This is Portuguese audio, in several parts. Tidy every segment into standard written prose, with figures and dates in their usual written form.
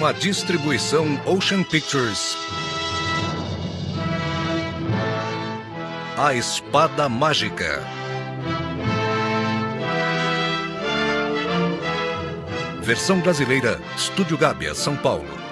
Uma distribuição Ocean Pictures. A Espada Mágica. Versão brasileira, Estúdio Gábia, São Paulo.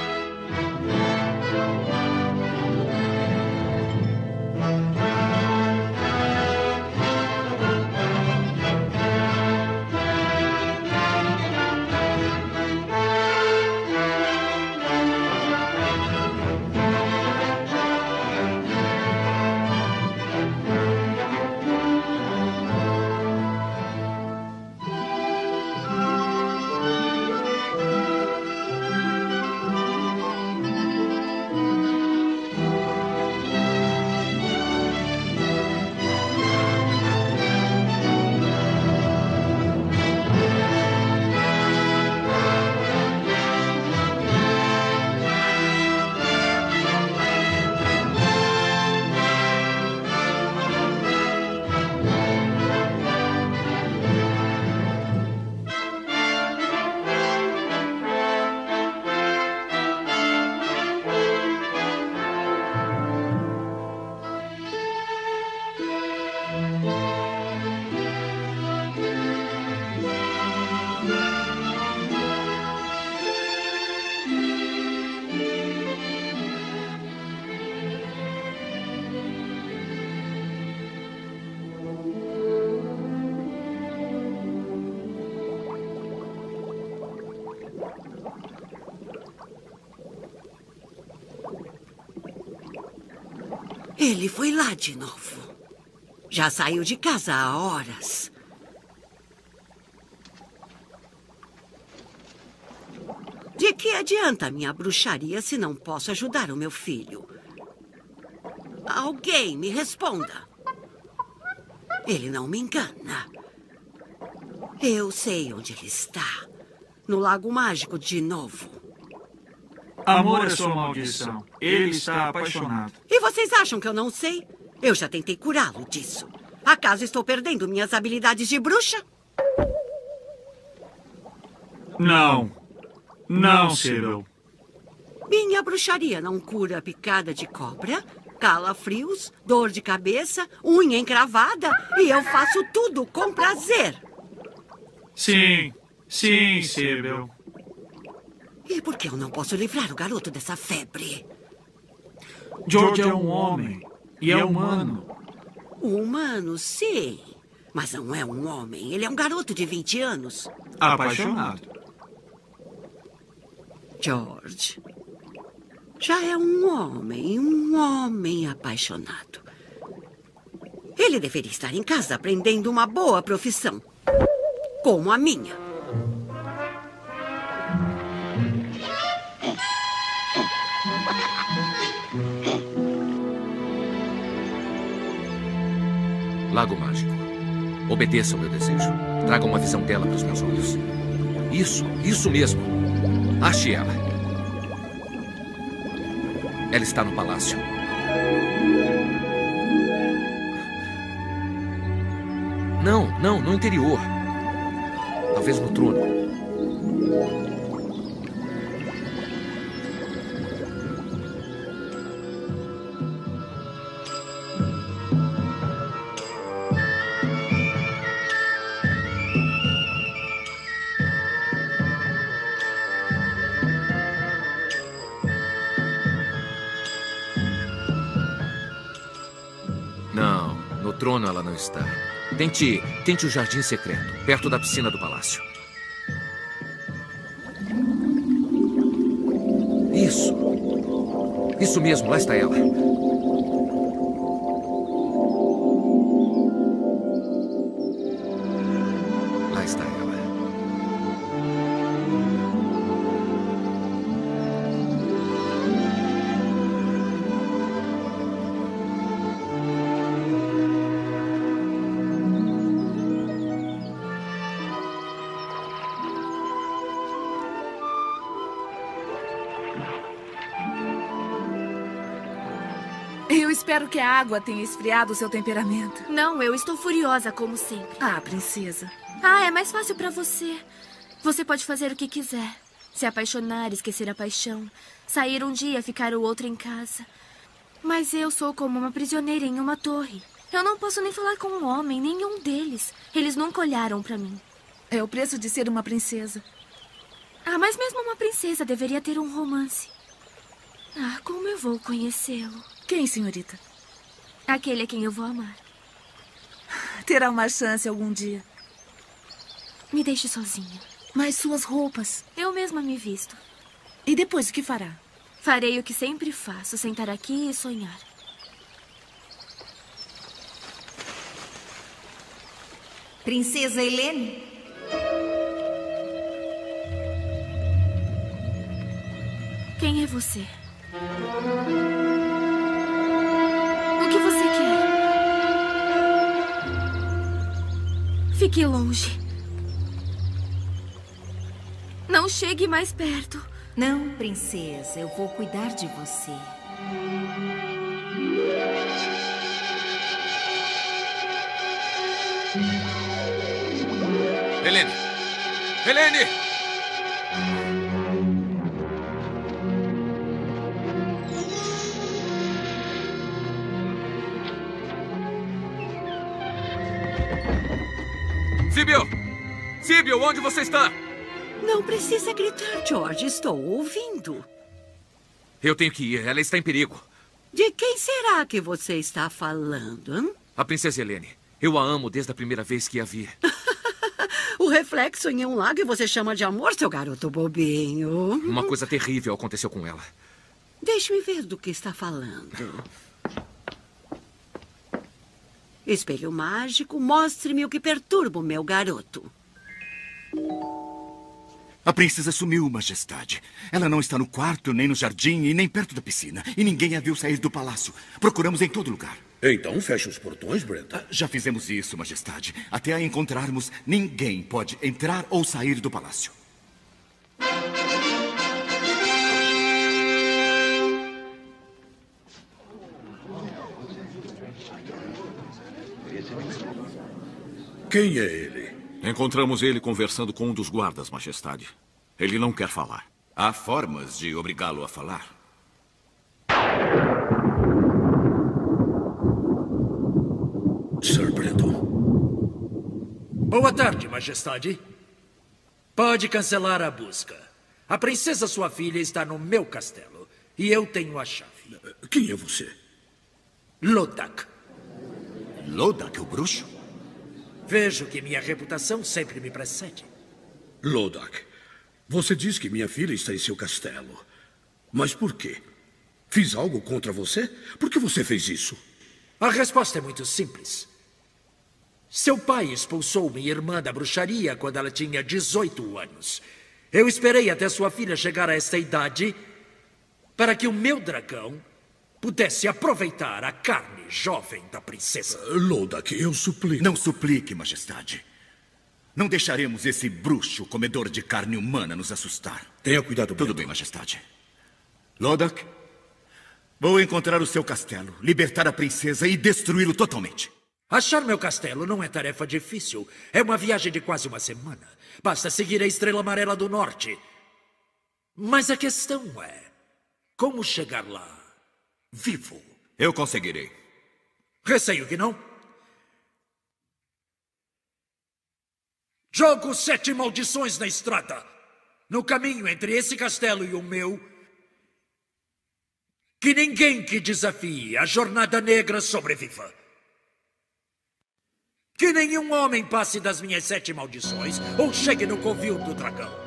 Ele foi lá de novo. Já saiu de casa há horas. De que adianta a minha bruxaria se não posso ajudar o meu filho? Alguém me responda. Ele não me engana. Eu sei onde ele está. No Lago Mágico de novo. Amor é sua maldição. Ele está apaixonado. E vocês acham que eu não sei? Eu já tentei curá-lo disso. Acaso estou perdendo minhas habilidades de bruxa? Não. Não, Sybil. Minha bruxaria não cura picada de cobra, calafrios, dor de cabeça, unha encravada, e eu faço tudo com prazer. Sim, Sybil. E por que eu não posso livrar o garoto dessa febre? George é um homem e é humano. Humano, sim. Mas não é um homem. Ele é um garoto de 20 anos. Apaixonado. George já é um homem apaixonado. Ele deveria estar em casa aprendendo uma boa profissão, como a minha. Lago Mágico. Obedeça ao meu desejo. Traga uma visão dela para os meus olhos. Isso mesmo. Ache ela. Ela está no palácio. Não, no interior. Talvez no trono. No trono ela não está. Tente o jardim secreto, perto da piscina do palácio. Isso mesmo, lá está ela. Lá está ela. Eu espero que a água tenha esfriado o seu temperamento. Não, eu estou furiosa, como sempre. Ah, princesa. Ah, é mais fácil pra você. Você pode fazer o que quiser. Se apaixonar, esquecer a paixão. Sair um dia, ficar o outro em casa. Mas eu sou como uma prisioneira em uma torre. Eu não posso nem falar com um homem, nenhum deles. Eles nunca olharam pra mim. É o preço de ser uma princesa. Ah, mas mesmo uma princesa deveria ter um romance. Ah, como eu vou conhecê-lo? Quem, senhorita? Aquele a quem eu vou amar. Terá uma chance algum dia. Me deixe sozinha. Mas suas roupas... Eu mesma me visto. E depois o que fará? Farei o que sempre faço, sentar aqui e sonhar. Princesa Helene? Quem é você? O que você quer? Fique longe. Não chegue mais perto. Não, princesa. Eu vou cuidar de você. Helene! Helene! Síbio! Síbio, onde você está? Não precisa gritar, George. Estou ouvindo. Eu tenho que ir. Ela está em perigo. De quem será que você está falando, hein? A princesa Helene. Eu a amo desde a primeira vez que a vi. O reflexo em um lago e você chama de amor, seu garoto bobinho. Uma coisa terrível aconteceu com ela. Deixe-me ver do que está falando. Espelho mágico, mostre-me o que perturba o meu garoto. A princesa sumiu, majestade. Ela não está no quarto, nem no jardim e nem perto da piscina. E ninguém a viu sair do palácio. Procuramos em todo lugar. Então feche os portões, Brenda. Já fizemos isso, majestade. Até a encontrarmos, ninguém pode entrar ou sair do palácio. Quem é ele? Encontramos ele conversando com um dos guardas, majestade. Ele não quer falar. Há formas de obrigá-lo a falar. Sir Brandon. Boa tarde, majestade. Pode cancelar a busca. A princesa, sua filha, está no meu castelo. E eu tenho a chave. Quem é você? Lodak. Lodak, o bruxo? Vejo que minha reputação sempre me precede. Lodak, você diz que minha filha está em seu castelo. Mas por quê? Fiz algo contra você? Por que você fez isso? A resposta é muito simples. Seu pai expulsou minha irmã da bruxaria quando ela tinha 18 anos. Eu esperei até sua filha chegar a esta idade para que o meu dragão pudesse aproveitar a carne jovem da princesa. Lodak, eu suplico. Não suplique, majestade. Não deixaremos esse bruxo comedor de carne humana nos assustar. Tenha cuidado, Tudo bem, majestade. Lodak, vou encontrar o seu castelo, libertar a princesa e destruí-lo totalmente. Achar meu castelo não é tarefa difícil. É uma viagem de quase uma semana. Basta seguir a Estrela Amarela do Norte. Mas a questão é como chegar lá vivo. Eu conseguirei. Receio que não. Jogo 7 maldições na estrada. No caminho entre esse castelo e o meu. Que ninguém que desafie a Jornada Negra sobreviva. Que nenhum homem passe das minhas 7 maldições ou chegue no covil do dragão.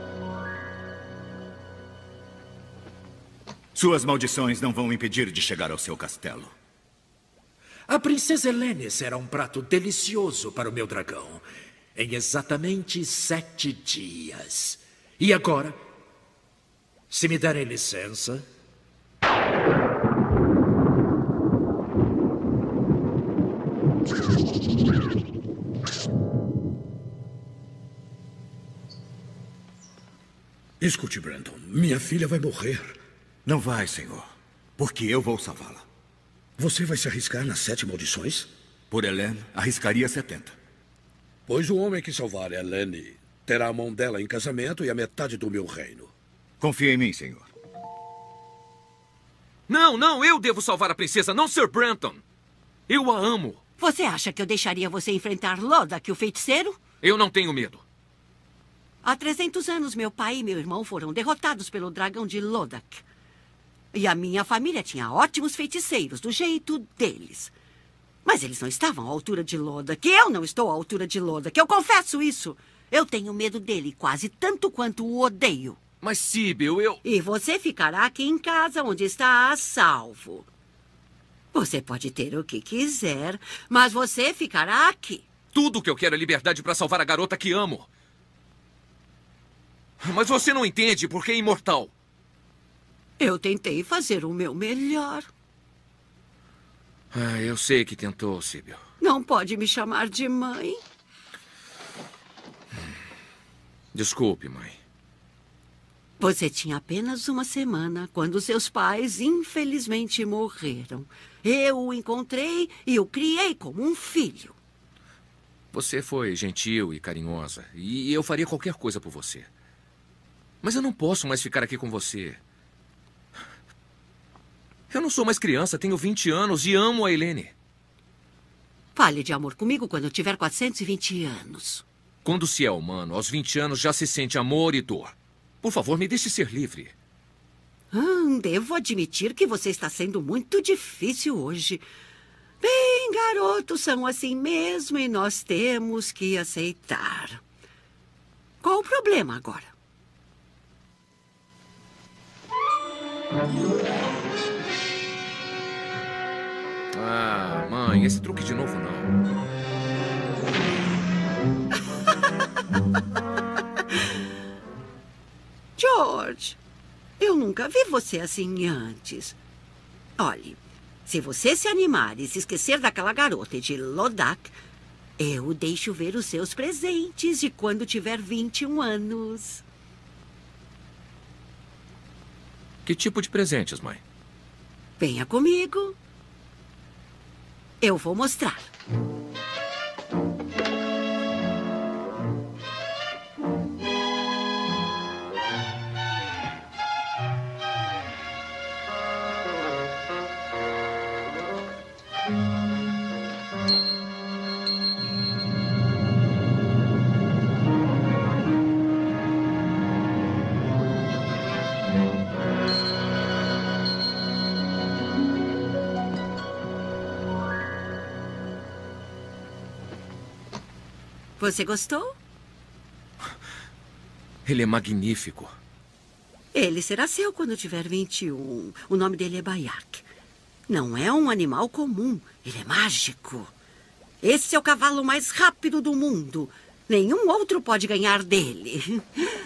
Suas maldições não vão impedir de chegar ao seu castelo. A princesa Helene será um prato delicioso para o meu dragão. Em exatamente 7 dias. E agora, se me derem licença... Escute, Brandon. Minha filha vai morrer. Não vai, senhor. Porque eu vou salvá-la. Você vai se arriscar nas 7 maldições? Por Helene, arriscaria 70. Pois o homem que salvar Helene Terá a mão dela em casamento e a metade do meu reino. Confia em mim, senhor. Não, eu devo salvar a princesa, não Sir Branton. Eu a amo. Você acha que eu deixaria você enfrentar Lodak, o feiticeiro? Eu não tenho medo. Há 300 anos, meu pai e meu irmão foram derrotados pelo dragão de Lodak. E a minha família tinha ótimos feiticeiros, do jeito deles. Mas eles não estavam à altura de Lodak. Eu não estou à altura de Lodak. Eu confesso isso. Eu tenho medo dele quase tanto quanto o odeio. Mas, Síbil, eu... E você ficará aqui em casa, onde está a salvo. Você pode ter o que quiser, mas você ficará aqui. Tudo o que eu quero é liberdade para salvar a garota que amo. Mas você não entende porque é imortal. Eu tentei fazer o meu melhor. Eu sei que tentou, Síbil. Não pode me chamar de mãe. Desculpe, mãe. Você tinha apenas uma semana quando seus pais, infelizmente, morreram. Eu o encontrei e o criei como um filho. Você foi gentil e carinhosa, e eu faria qualquer coisa por você. Mas eu não posso mais ficar aqui com você. Eu não sou mais criança, tenho 20 anos e amo a Helene. Fale de amor comigo quando eu tiver 420 anos. Quando se é humano, aos 20 anos já se sente amor e dor. Por favor, me deixe ser livre. Devo admitir que você está sendo muito difícil hoje. Bem, garotos são assim mesmo e nós temos que aceitar. Qual o problema agora? Mãe, esse truque de novo não. George, eu nunca vi você assim antes. Olhe, se você se animar e se esquecer daquela garota de Lodak, eu deixo ver os seus presentes de quando tiver 21 anos. Que tipo de presentes, mãe? Venha comigo. Eu vou mostrar. Você gostou? Ele é magnífico. Ele será seu quando tiver 21. O nome dele é Bayek. Não é um animal comum. Ele é mágico. Esse é o cavalo mais rápido do mundo. Nenhum outro pode ganhar dele.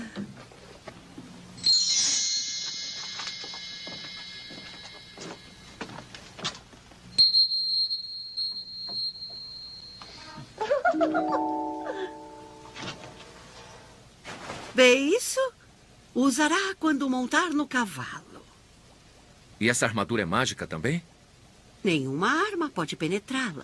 Vê isso? Usará quando montar no cavalo. E essa armadura é mágica também? Nenhuma arma pode penetrá-la.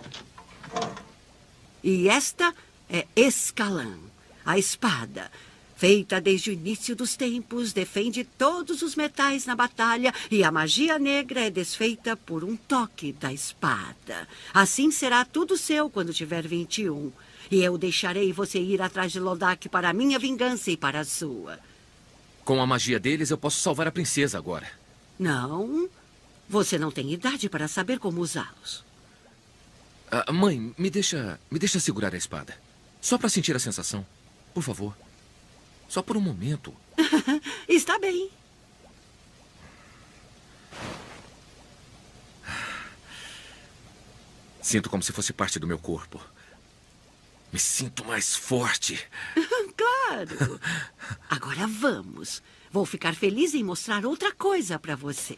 E esta é Escalã, a espada. Feita desde o início dos tempos, defende todos os metais na batalha e a magia negra é desfeita por um toque da espada. Assim será tudo seu quando tiver 21. E eu deixarei você ir atrás de Lodak para a minha vingança e para a sua. Com a magia deles, eu posso salvar a princesa agora. Não. Você não tem idade para saber como usá-los. Mãe, me deixa segurar a espada. Só para sentir a sensação. Por favor. Só por um momento. Está bem. Sinto como se fosse parte do meu corpo. Me sinto mais forte. Claro. Agora vamos. Vou ficar feliz em mostrar outra coisa para você.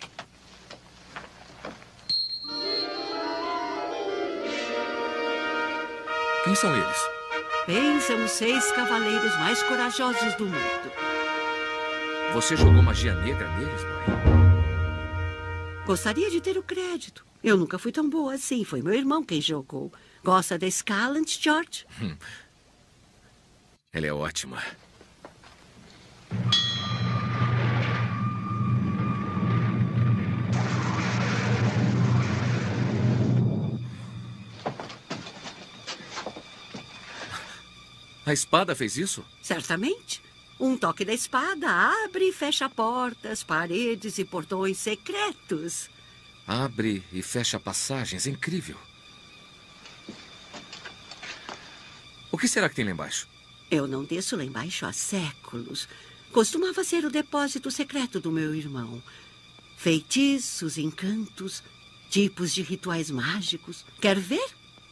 Quem são eles? Bem, são os 6 cavaleiros mais corajosos do mundo. Você jogou magia negra neles, mãe? Gostaria de ter o crédito. Eu nunca fui tão boa assim. Foi meu irmão quem jogou. Gosta da Scalant, George? Ela é ótima. A espada fez isso? Certamente. Um toque da espada abre e fecha portas, paredes e portões secretos. Abre e fecha passagens. Incrível. O que será que tem lá embaixo? Eu não desço lá embaixo há séculos. Costumava ser o depósito secreto do meu irmão. Feitiços, encantos, tipos de rituais mágicos. Quer ver?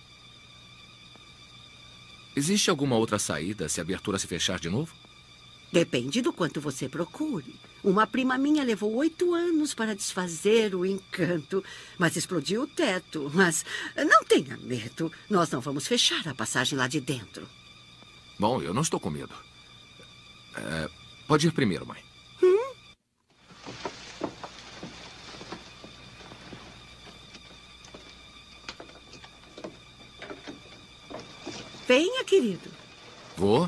Existe alguma outra saída se a abertura se fechar de novo? Depende do quanto você procure. Uma prima minha levou 8 anos para desfazer o encanto, mas explodiu o teto. Mas não tenha medo. Nós não vamos fechar a passagem lá de dentro. Bom, eu não estou com medo. Pode ir primeiro, mãe. Venha, querido. Vou.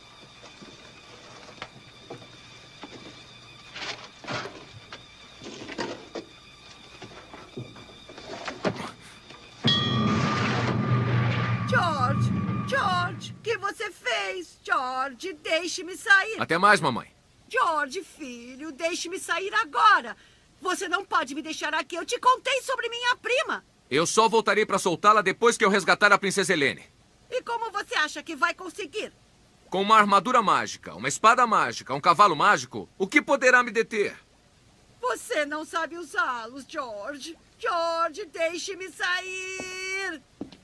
George, o que você fez? George, deixe-me sair. Até mais, mamãe. George, filho, deixe-me sair agora. Você não pode me deixar aqui. Eu te contei sobre minha prima. Eu só voltarei para soltá-la depois que eu resgatar a princesa Helene. E como você acha que vai conseguir? Com uma armadura mágica, uma espada mágica, um cavalo mágico, o que poderá me deter? Você não sabe usá-los, George. George, deixe-me sair.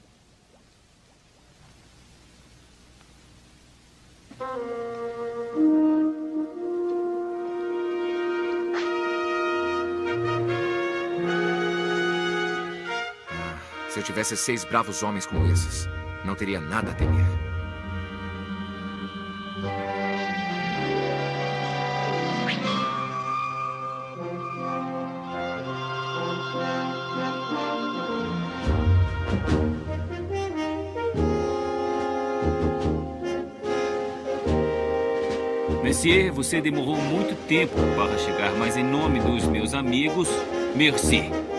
Se eu tivesse 6 bravos homens como esses, não teria nada a temer. Monsieur, você demorou muito tempo para chegar, mas em nome dos meus amigos, merci.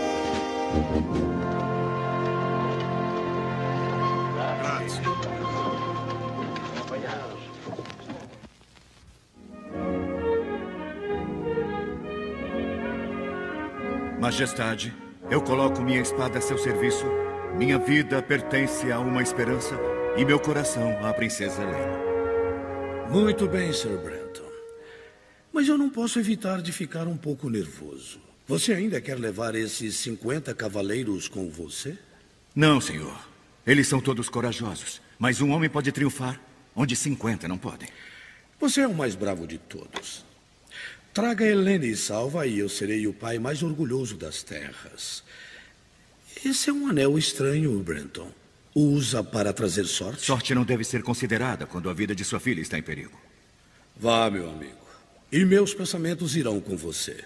Majestade, eu coloco minha espada a seu serviço. Minha vida pertence a uma esperança e meu coração à princesa Helene. Muito bem, Sir Brenton. Mas eu não posso evitar de ficar um pouco nervoso. Você ainda quer levar esses 50 cavaleiros com você? Não, senhor. Eles são todos corajosos. Mas um homem pode triunfar onde 50 não podem. Você é o mais bravo de todos. Traga Helene e salva e eu serei o pai mais orgulhoso das terras. Esse é um anel estranho, Brenton. Usa para trazer sorte? Sorte não deve ser considerada quando a vida de sua filha está em perigo. Vá, meu amigo. E meus pensamentos irão com você.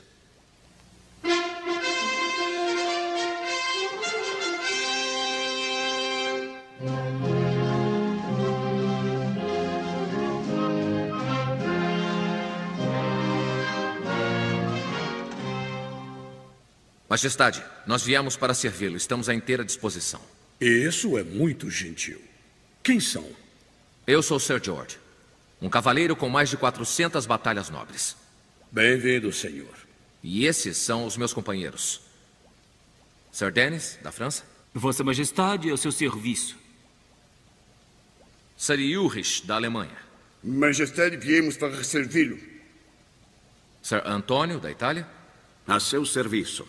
Majestade, nós viemos para servi-lo. Estamos à inteira disposição. Isso é muito gentil. Quem são? Eu sou Sir George, um cavaleiro com mais de 400 batalhas nobres. Bem-vindo, senhor. E esses são os meus companheiros. Sir Denis, da França. Vossa Majestade, ao seu serviço. Sir Ulrich, da Alemanha. Majestade, viemos para servi-lo. Sir Antônio, da Itália. A seu serviço.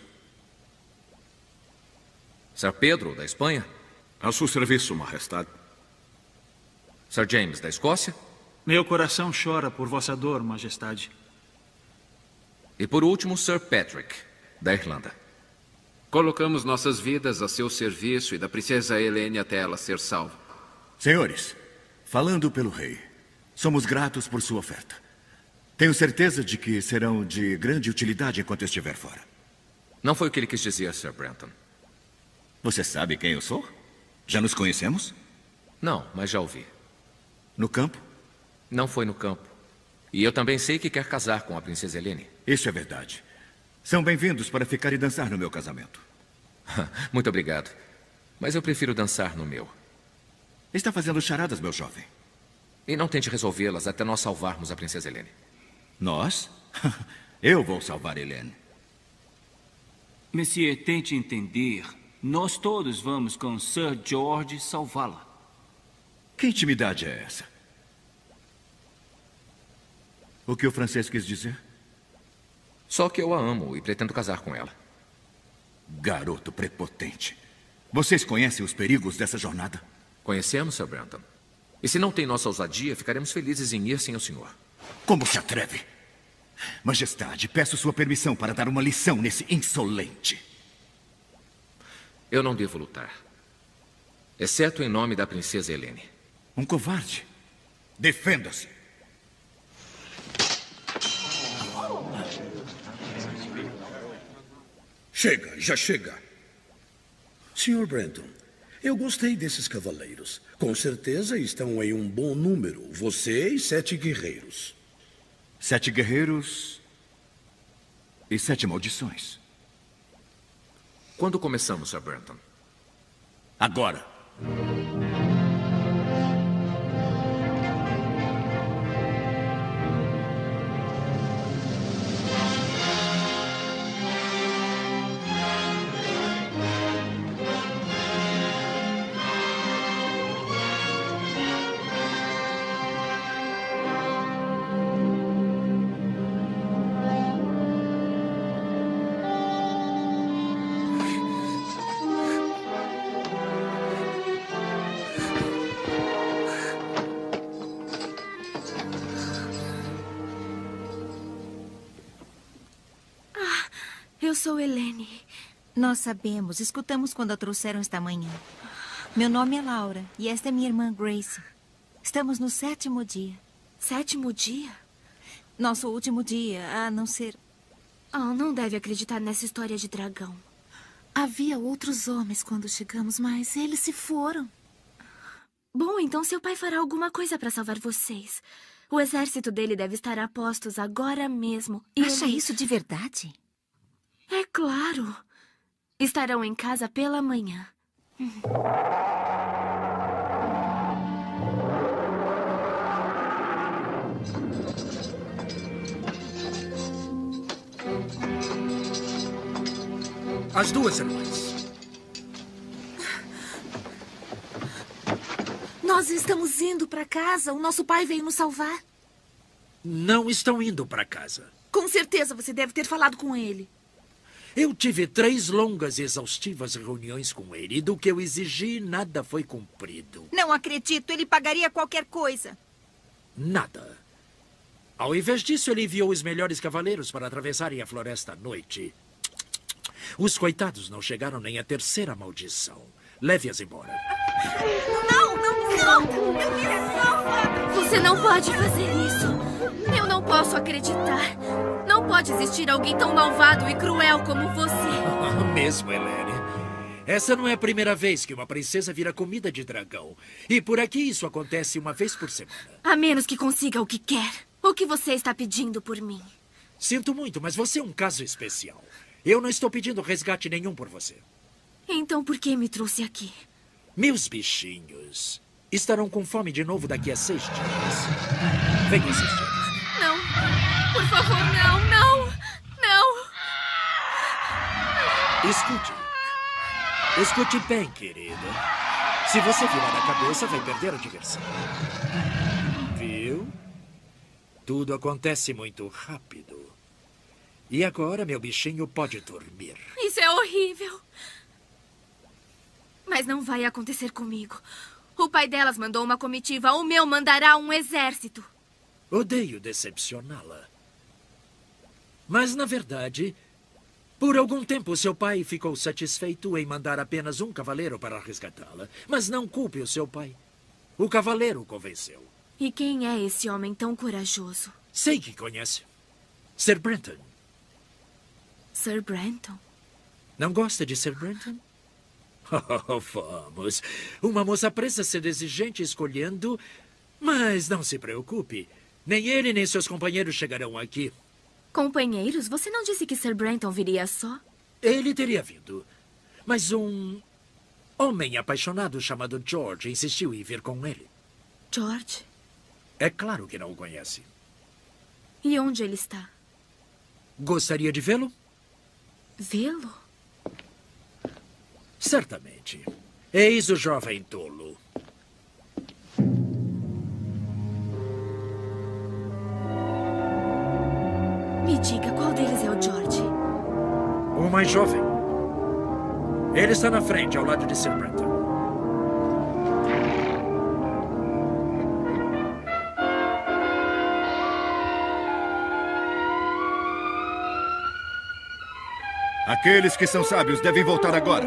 Sir Pedro, da Espanha. A seu serviço, Majestade. Sir James, da Escócia. Meu coração chora por vossa dor, Majestade. E por último, Sir Patrick, da Irlanda. Colocamos nossas vidas a seu serviço e da princesa Helene até ela ser salva. Senhores, falando pelo rei, somos gratos por sua oferta. Tenho certeza de que serão de grande utilidade enquanto estiver fora. Não foi o que ele quis dizer, Sir Brenton. Você sabe quem eu sou? Já nos conhecemos? Não, mas já ouvi. No campo? Não foi no campo. E eu também sei que quer casar com a princesa Helene. Isso é verdade. São bem-vindos para ficar e dançar no meu casamento. Muito obrigado. Mas eu prefiro dançar no meu. Está fazendo charadas, meu jovem. E não tente resolvê-las até nós salvarmos a princesa Helene. Nós? Eu vou salvar Helene. Monsieur, tente entender. Nós todos vamos com Sir George salvá-la. Que intimidade é essa? O que o francês quis dizer? Só que eu a amo e pretendo casar com ela. Garoto prepotente. Vocês conhecem os perigos dessa jornada? Conhecemos, Sir Brenton. E se não tem nossa ousadia, ficaremos felizes em ir sem o senhor. Como se atreve? Majestade, peço sua permissão para dar uma lição nesse insolente. Eu não devo lutar. Exceto em nome da princesa Helene. Um covarde. Defenda-se. Chega, já chega. Sr. Brenton, eu gostei desses cavaleiros. Com certeza estão em um bom número. Você e 7 guerreiros. 7 guerreiros e 7 maldições. Quando começamos, Sir Brenton? Agora. Eu sou Helene. Nós sabemos. Escutamos quando a trouxeram esta manhã. Meu nome é Laura e esta é minha irmã Grace. Estamos no 7º dia. 7º dia? Nosso último dia, a não ser... Oh, não deve acreditar nessa história de dragão. Havia outros homens quando chegamos, mas eles se foram. Bom, então seu pai fará alguma coisa para salvar vocês. O exército dele deve estar a postos agora mesmo. E Acha isso de verdade? É claro. Estarão em casa pela manhã. As 2 irmãs. Nós estamos indo para casa. O nosso pai veio nos salvar. Não estão indo para casa. Com certeza você deve ter falado com ele. Eu tive 3 longas e exaustivas reuniões com ele. E do que eu exigi, nada foi cumprido. Não acredito. Ele pagaria qualquer coisa. Nada. Ao invés disso, ele enviou os melhores cavaleiros para atravessarem a floresta à noite. Os coitados não chegaram nem à 3ª maldição. Leve-as embora. Não! Você não pode fazer isso. Eu não posso acreditar. Não pode existir alguém tão malvado e cruel como você. Mesmo, Helene. Essa não é a primeira vez que uma princesa vira comida de dragão. E por aqui isso acontece uma vez por semana. A menos que consiga o que quer. O que você está pedindo por mim? Sinto muito, mas você é um caso especial. Eu não estou pedindo resgate nenhum por você. Então por que me trouxe aqui? Meus bichinhos estarão com fome de novo daqui a 6 dias. Venha assistir. Não. Por favor, não. Escute bem, querida. Se você virar a cabeça, vai perder a diversão. Viu? Tudo acontece muito rápido. E agora meu bichinho pode dormir. Isso é horrível. Mas não vai acontecer comigo. O pai delas mandou uma comitiva. O meu mandará um exército. Odeio decepcioná-la. Mas, na verdade, por algum tempo seu pai ficou satisfeito em mandar apenas um cavaleiro para resgatá-la. Mas não culpe o seu pai. O cavaleiro o convenceu. E quem é esse homem tão corajoso? Sei que conhece. Sir Brenton. Sir Brenton? Não gosta de Sir Brenton? Oh, vamos. Uma moça precisa ser exigente escolhendo... Mas não se preocupe. Nem ele nem seus companheiros chegarão aqui. Companheiros? Você não disse que Sir Brenton viria só? Ele teria vindo. Mas um homem apaixonado chamado George insistiu em vir com ele. George? É claro que não o conhece. E onde ele está? Gostaria de vê-lo? Vê-lo? Certamente. Eis o jovem tolo. Me diga, qual deles é o George? O mais jovem. Ele está na frente, ao lado de Sir Brenton. Aqueles que são sábios devem voltar agora.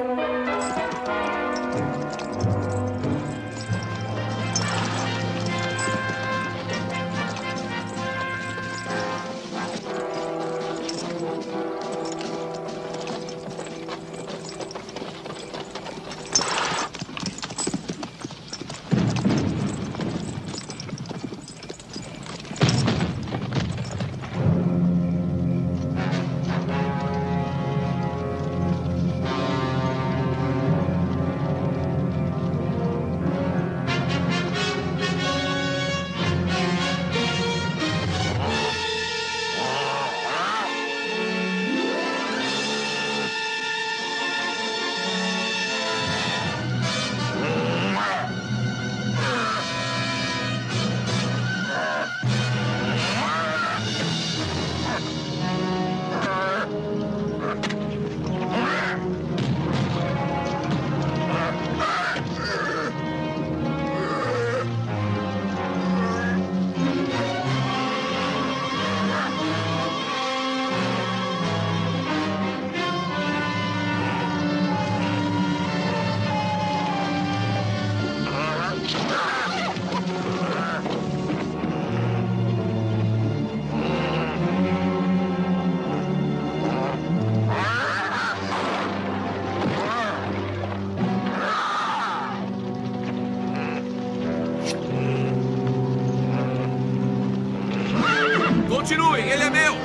Continuem, ele é meu!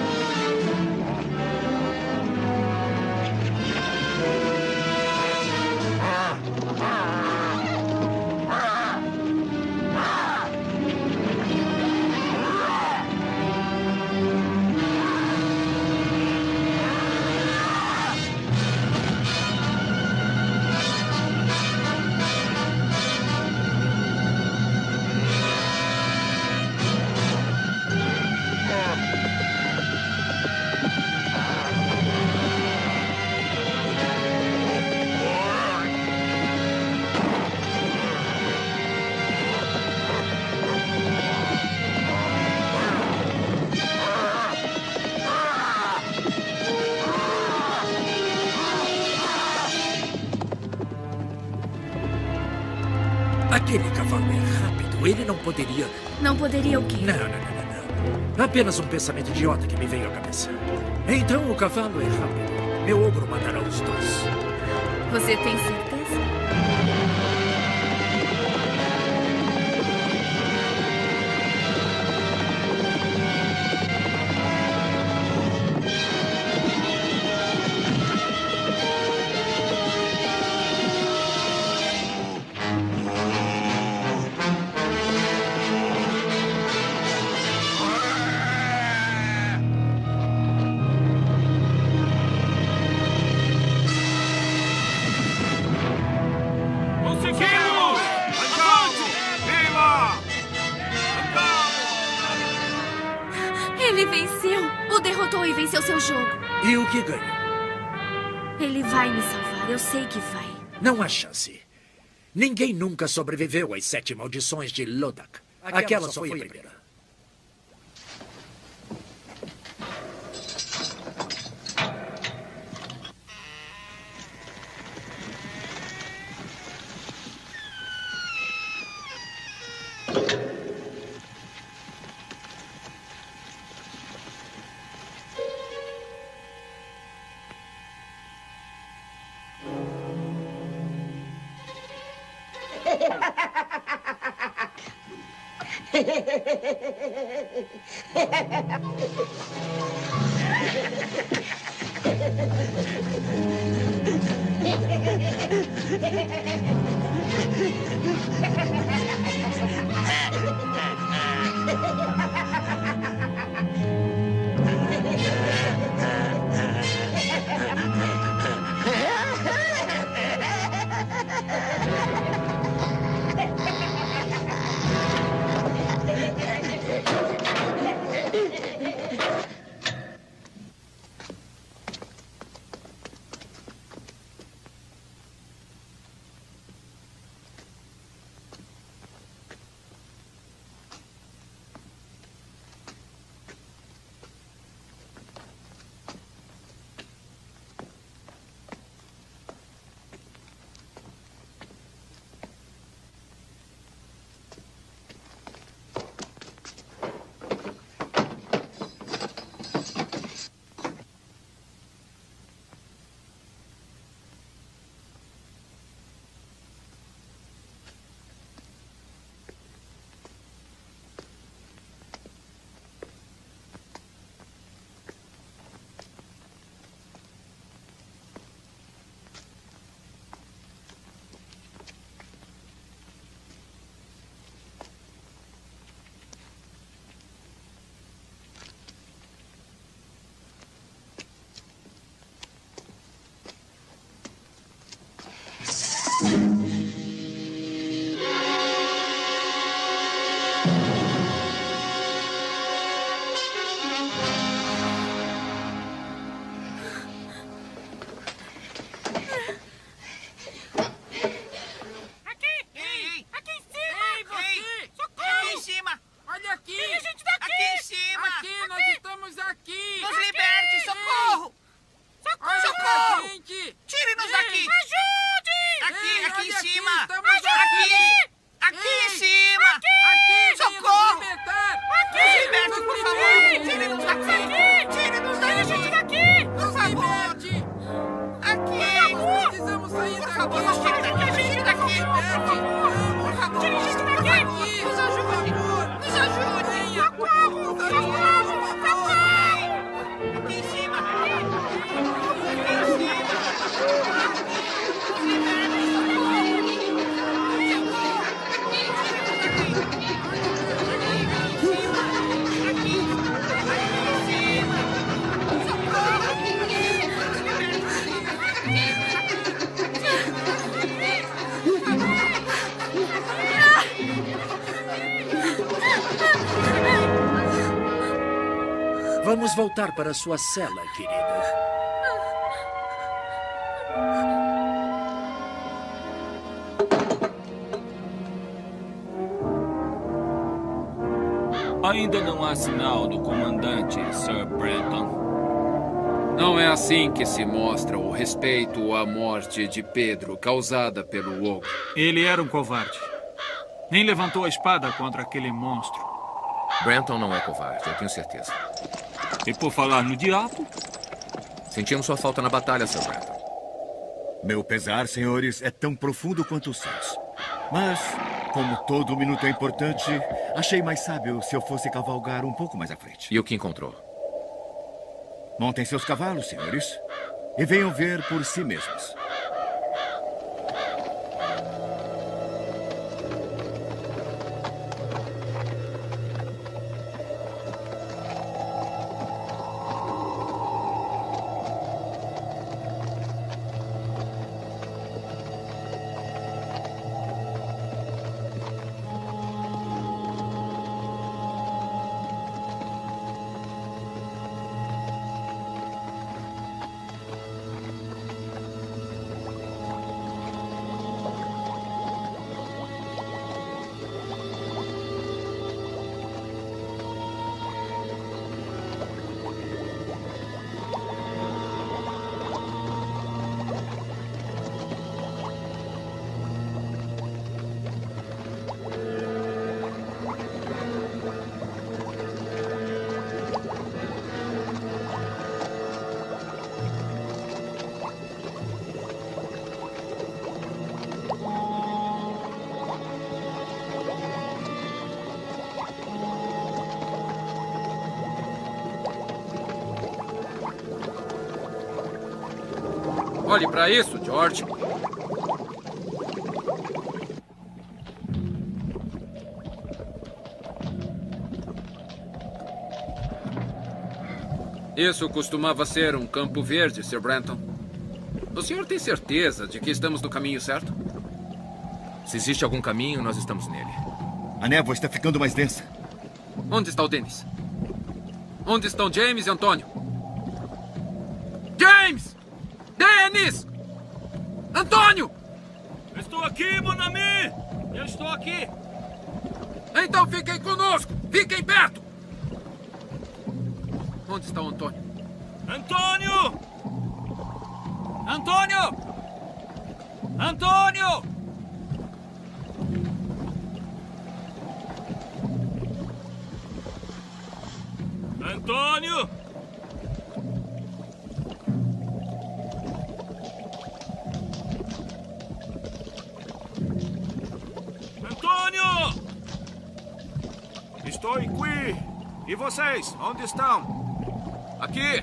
Aquele cavalo é rápido. Ele não poderia... Não poderia o quê? Não. Apenas um pensamento idiota que me veio à cabeça. Então o cavalo é rápido. Meu ogro matará os dois. Você tem certeza? Ele venceu! O derrotou e venceu seu jogo. E o que ganha? Ele vai me salvar, eu sei que vai. Não há chance. Ninguém nunca sobreviveu às 7 maldições de Lodak. Aquela só foi a primeira. Vamos voltar para sua cela, querida. Ainda não há sinal do comandante, Sir Brenton. Não é assim que se mostra o respeito à morte de Pedro causada pelo ogro. Ele era um covarde. Nem levantou a espada contra aquele monstro. Brenton não é covarde, eu tenho certeza. E por falar no diabo? Sentimos sua falta na batalha, Sir Brenton. Meu pesar, senhores, é tão profundo quanto os seus. Mas, como todo minuto é importante, achei mais sábio se eu fosse cavalgar um pouco mais à frente. E o que encontrou? Montem seus cavalos, senhores, e venham ver por si mesmos. Olhe para isso, George. Isso costumava ser um campo verde, Sir Brenton. O senhor tem certeza de que estamos no caminho certo? Se existe algum caminho, nós estamos nele. A névoa está ficando mais densa. Onde está o Dennis? Onde estão James e Antônio? James! Dennis! Antônio! Estou aqui, mon ami! Eu estou aqui! Então fiquem conosco! Fiquem perto! Onde está o Antônio? Antônio! Antônio! Antônio! Antônio! Antônio! Estou aqui. E vocês, onde estão? Aqui!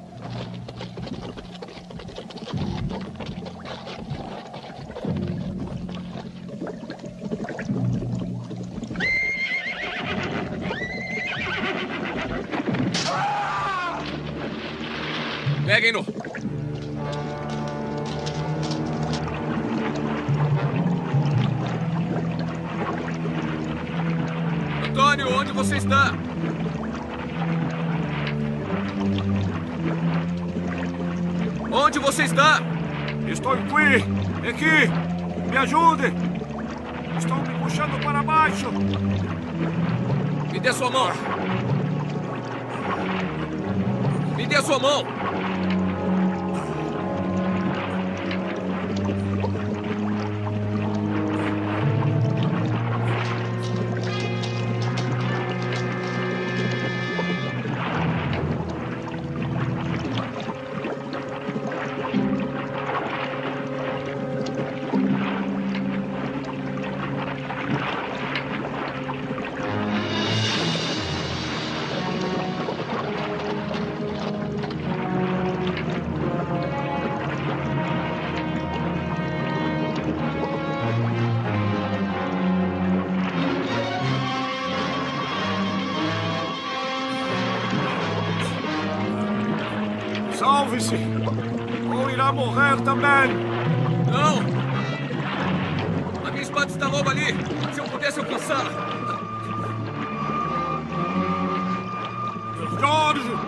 Peguem-no! Antônio, onde você está? Onde você está? Estou aqui! Aqui! Me ajude! Estão me puxando para baixo! Me dê sua mão! Me dê sua mão! Salve-se! Ou irá morrer também! Não! A minha espada está logo ali! Se eu pudesse alcançá-la! Jorge!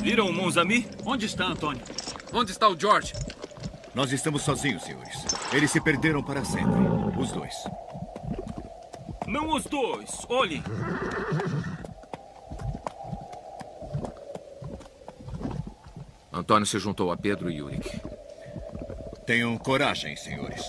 Viram o Monzami? Onde está, Antônio? Onde está o George? Nós estamos sozinhos, senhores. Eles se perderam para sempre. Os dois. Não os dois. Olhem. Antônio se juntou a Pedro e Yurik. Tenham coragem, senhores.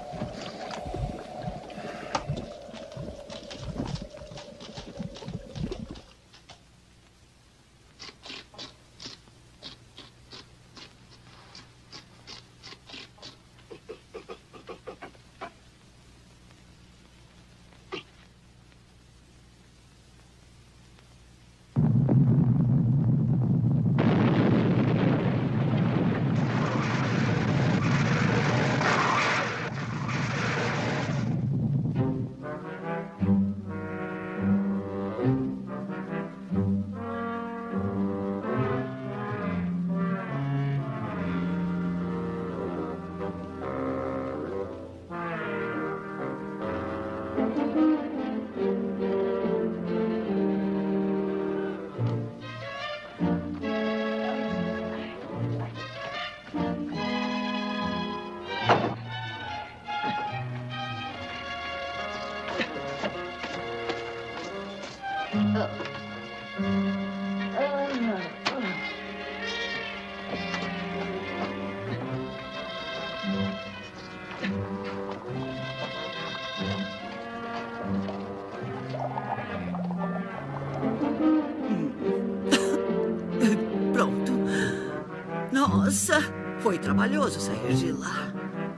Pronto. Nossa, foi trabalhoso sair de lá.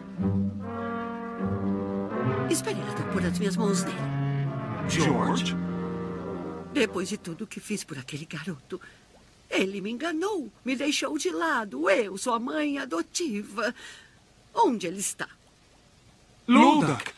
Espere até eu pôr as minhas mãos nele. George? Depois de tudo que fiz por aquele garoto, ele me enganou, me deixou de lado. Eu, sua mãe adotiva. Onde ele está? Lodak!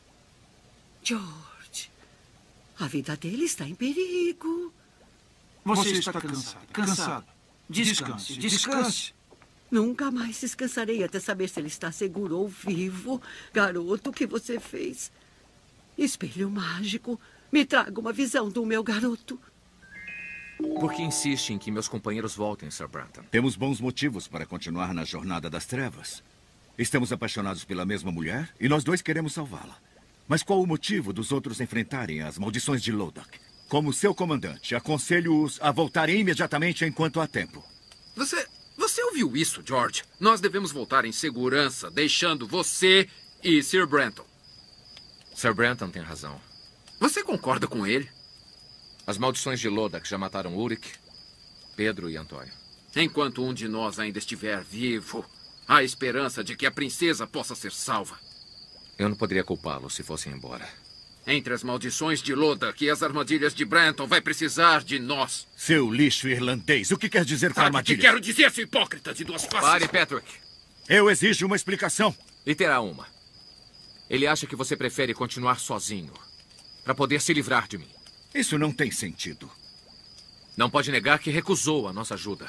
George, a vida dele está em perigo. Você está cansado. Cansado. Descanse, descanse. Nunca mais descansarei até saber se ele está seguro ou vivo. Garoto, o que você fez? Espelho mágico. Me traga uma visão do meu garoto. Por que insiste em que meus companheiros voltem, Sir Branton? Temos bons motivos para continuar na Jornada das Trevas. Estamos apaixonados pela mesma mulher e nós dois queremos salvá-la. Mas qual o motivo dos outros enfrentarem as maldições de Lodak? Como seu comandante, aconselho-os a voltarem imediatamente enquanto há tempo. Você ouviu isso, George? Nós devemos voltar em segurança, deixando você e Sir Branton. Sir Branton tem razão. Você concorda com ele? As maldições de Lodak já mataram Ulrich, Pedro e Antônio. Enquanto um de nós ainda estiver vivo, há esperança de que a princesa possa ser salva. Eu não poderia culpá-lo se fosse embora. Entre as maldições de Lodak e as armadilhas de Branton, vai precisar de nós. Seu lixo irlandês, o que quer dizer com armadilha? O que quero dizer, seu hipócrita de duas faces? Pare, Patrick. Eu exijo uma explicação. E terá uma. Ele acha que você prefere continuar sozinho, para poder se livrar de mim. Isso não tem sentido. Não pode negar que recusou a nossa ajuda.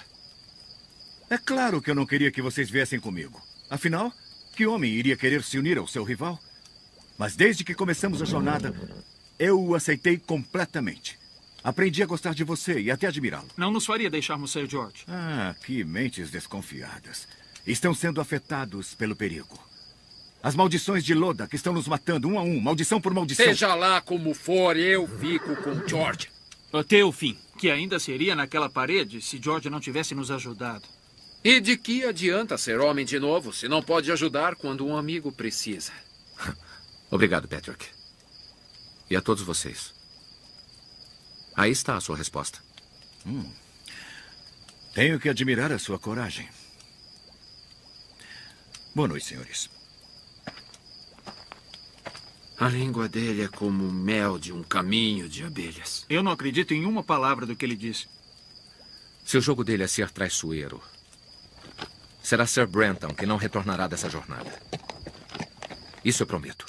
É claro que eu não queria que vocês viessem comigo. Afinal, que homem iria querer se unir ao seu rival? Mas desde que começamos a jornada, eu o aceitei completamente. Aprendi a gostar de você e até admirá-lo. Não nos faria deixarmos Sir George. Ah, que mentes desconfiadas. Estão sendo afetados pelo perigo. As maldições de Lodak estão nos matando um a um, maldição por maldição. Seja lá como for, eu fico com George. Até o fim, que ainda seria naquela parede se George não tivesse nos ajudado. E de que adianta ser homem de novo se não pode ajudar quando um amigo precisa? Obrigado, Patrick. E a todos vocês. Aí está a sua resposta. Tenho que admirar a sua coragem. Boa noite, senhores. A língua dele é como o mel de um caminho de abelhas. Eu não acredito em uma palavra do que ele disse. Se o jogo dele é ser traiçoeiro, será Sir Branton que não retornará dessa jornada. Isso eu prometo.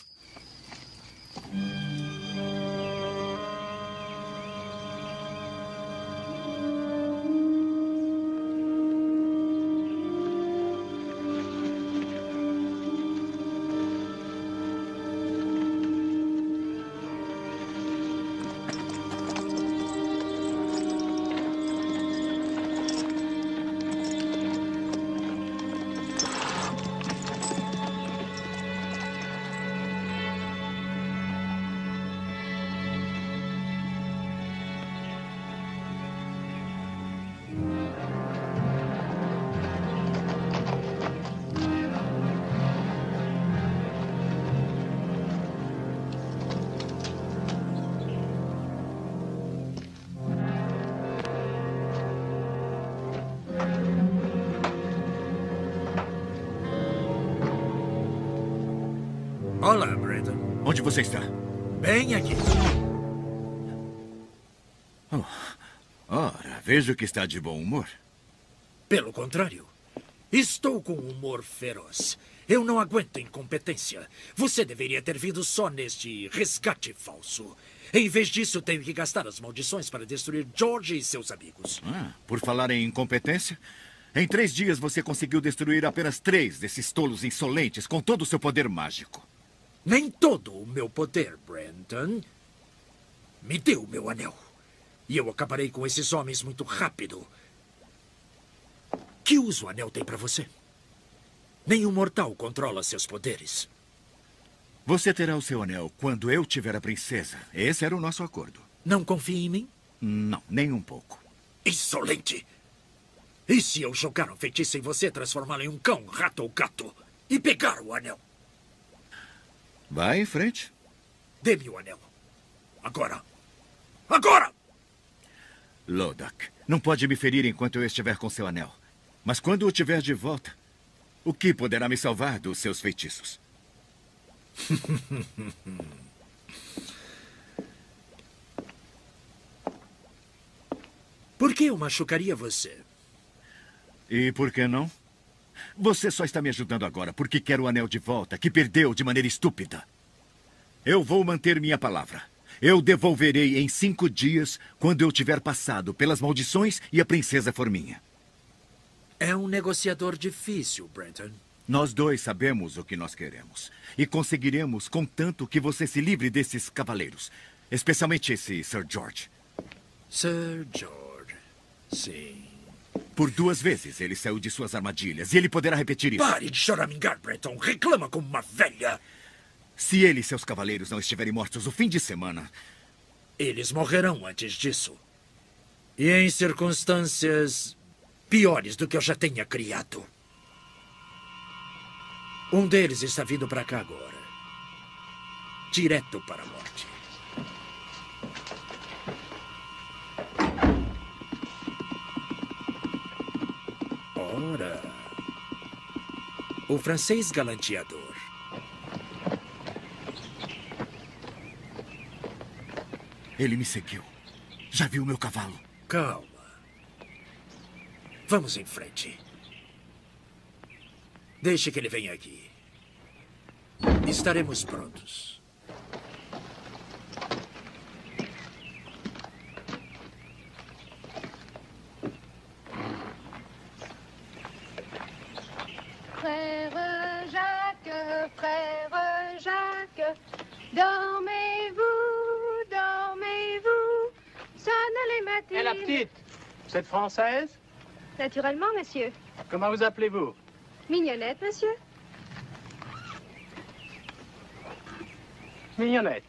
Olá, Brandon. Onde você está? Bem aqui. Ora, vejo que está de bom humor. Pelo contrário, estou com um humor feroz. Eu não aguento incompetência. Você deveria ter vindo só neste resgate falso. Em vez disso, tenho que gastar as maldições para destruir George e seus amigos. Por falar em incompetência, em 3 dias você conseguiu destruir apenas 3 desses tolos insolentes com todo o seu poder mágico. Nem todo o meu poder, Brandon. Me deu o meu anel. E eu acabarei com esses homens muito rápido. Que uso o anel tem para você? Nenhum mortal controla seus poderes. Você terá o seu anel quando eu tiver a princesa. Esse era o nosso acordo. Não confia em mim? Não, nem um pouco. Insolente! E se eu jogar um feitiço em você, transformá-lo em um cão, rato ou gato? E pegar o anel? Vai em frente. Dê-me o anel. Agora! Agora! Lodak, não pode me ferir enquanto eu estiver com seu anel. Mas quando o tiver de volta, o que poderá me salvar dos seus feitiços? Por que eu machucaria você? E por que não? Você só está me ajudando agora porque quer o anel de volta, que perdeu de maneira estúpida. Eu vou manter minha palavra. Eu devolverei em 5 dias, quando eu tiver passado pelas maldições e a princesa for minha. É um negociador difícil, Brandon. Nós dois sabemos o que nós queremos. E conseguiremos, contanto que você se livre desses cavaleiros. Especialmente esse Sir George. Sir George. Sim. Por 2 vezes ele saiu de suas armadilhas e ele poderá repetir isso. Pare de choramingar, Brandon. Reclama como uma velha. Se ele e seus cavaleiros não estiverem mortos o fim de semana... Eles morrerão antes disso. E em circunstâncias piores do que eu já tenha criado. Um deles está vindo para cá agora. Direto para a morte. Ora. O francês galanteador. Ele me seguiu. Já viu meu cavalo? Calma. Vamos em frente. Deixe que ele venha aqui. Estaremos prontos. Frère Jacques, dormez-vous, dormez-vous, sonne les matines. Et la petite, vous êtes française? Naturellement, monsieur. Comment vous appelez-vous? Mignonnette, monsieur. Mignonnette.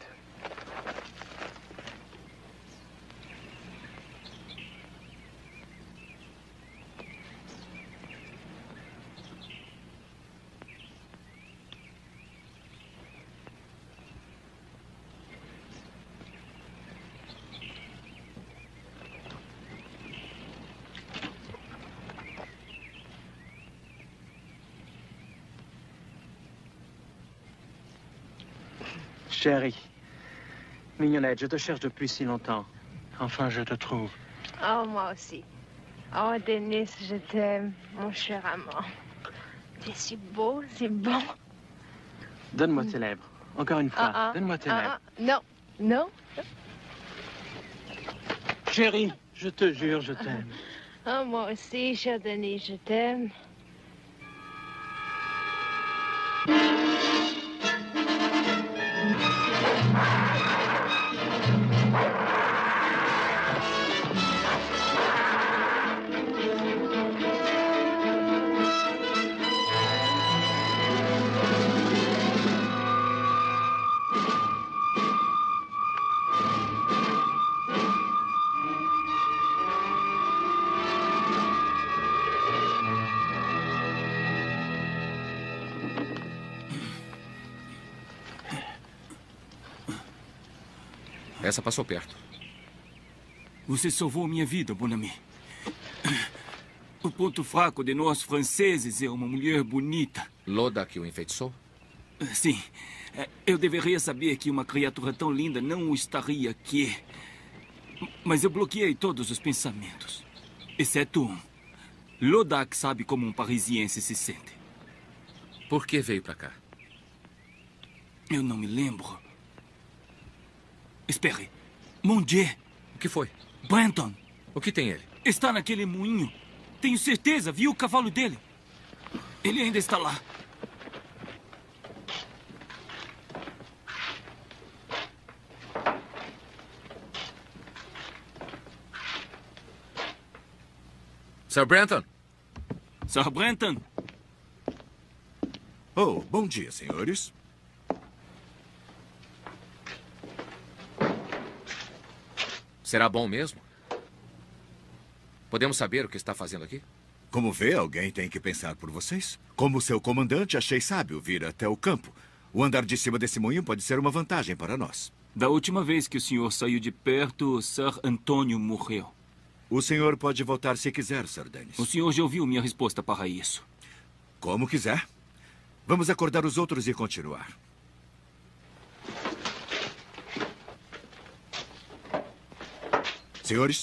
Chérie, Mignonnette, je te cherche depuis si longtemps. Enfin, je te trouve. Oh, moi aussi. Oh, Denis, je t'aime, mon cher amant. Tu es si beau, si bon. Donne-moi tes lèvres. Encore une fois, donne-moi tes lèvres. Non, non. Chérie, je te jure, je t'aime. Oh, moi aussi, cher Denis, je t'aime. Essa passou perto. Você salvou minha vida, mon ami. O ponto fraco de nós franceses é uma mulher bonita. Lodak o enfeitiçou? Sim. Eu deveria saber que uma criatura tão linda não estaria aqui. Mas eu bloqueei todos os pensamentos. Exceto um. Lodak sabe como um parisiense se sente. Por que veio pra cá? Eu não me lembro. Espere. Mon Dieu. O que foi? Brenton. O que tem ele? Está naquele moinho. Tenho certeza. Vi o cavalo dele. Ele ainda está lá. Sir Brenton. Sir Brenton. Oh, bom dia, senhores. Será bom mesmo? Podemos saber o que está fazendo aqui? Como vê, alguém tem que pensar por vocês. Como seu comandante, achei sábio vir até o campo. O andar de cima desse moinho pode ser uma vantagem para nós. Da última vez que o senhor saiu de perto, Sir Antônio morreu. O senhor pode voltar se quiser, Sir Dennis. O senhor já ouviu minha resposta para isso. Como quiser. Vamos acordar os outros e continuar. Senhores.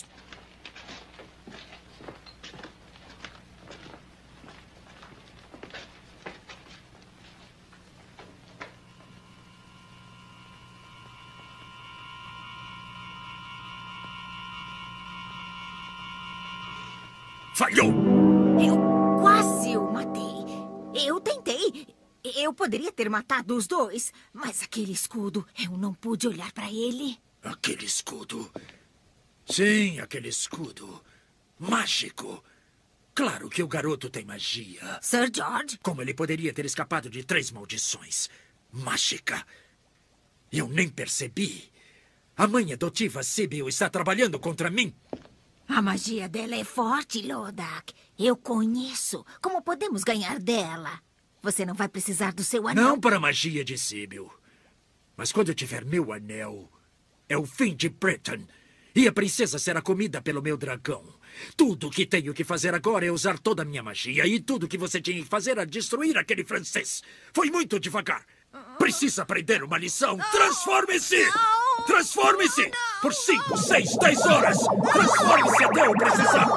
Falhou! Eu quase o matei. Eu tentei. Eu poderia ter matado os dois, mas aquele escudo, eu não pude olhar para ele. Aquele escudo. Sim, aquele escudo. Mágico. Claro que o garoto tem magia. Sir George? Como ele poderia ter escapado de 3 maldições? Mágica. Eu nem percebi. A mãe adotiva Sibyl está trabalhando contra mim. A magia dela é forte, Lodak. Eu conheço. Como podemos ganhar dela? Você não vai precisar do seu anel. Não para a magia de Sibyl. Mas quando eu tiver meu anel, é o fim de Breton. E a princesa será comida pelo meu dragão. Tudo o que tenho que fazer agora é usar toda a minha magia. E tudo o que você tinha que fazer é destruir aquele francês. Foi muito devagar. Precisa aprender uma lição. Transforme-se! Transforme-se! Por 5, 6, 10 horas! Transforme-se até eu precisar!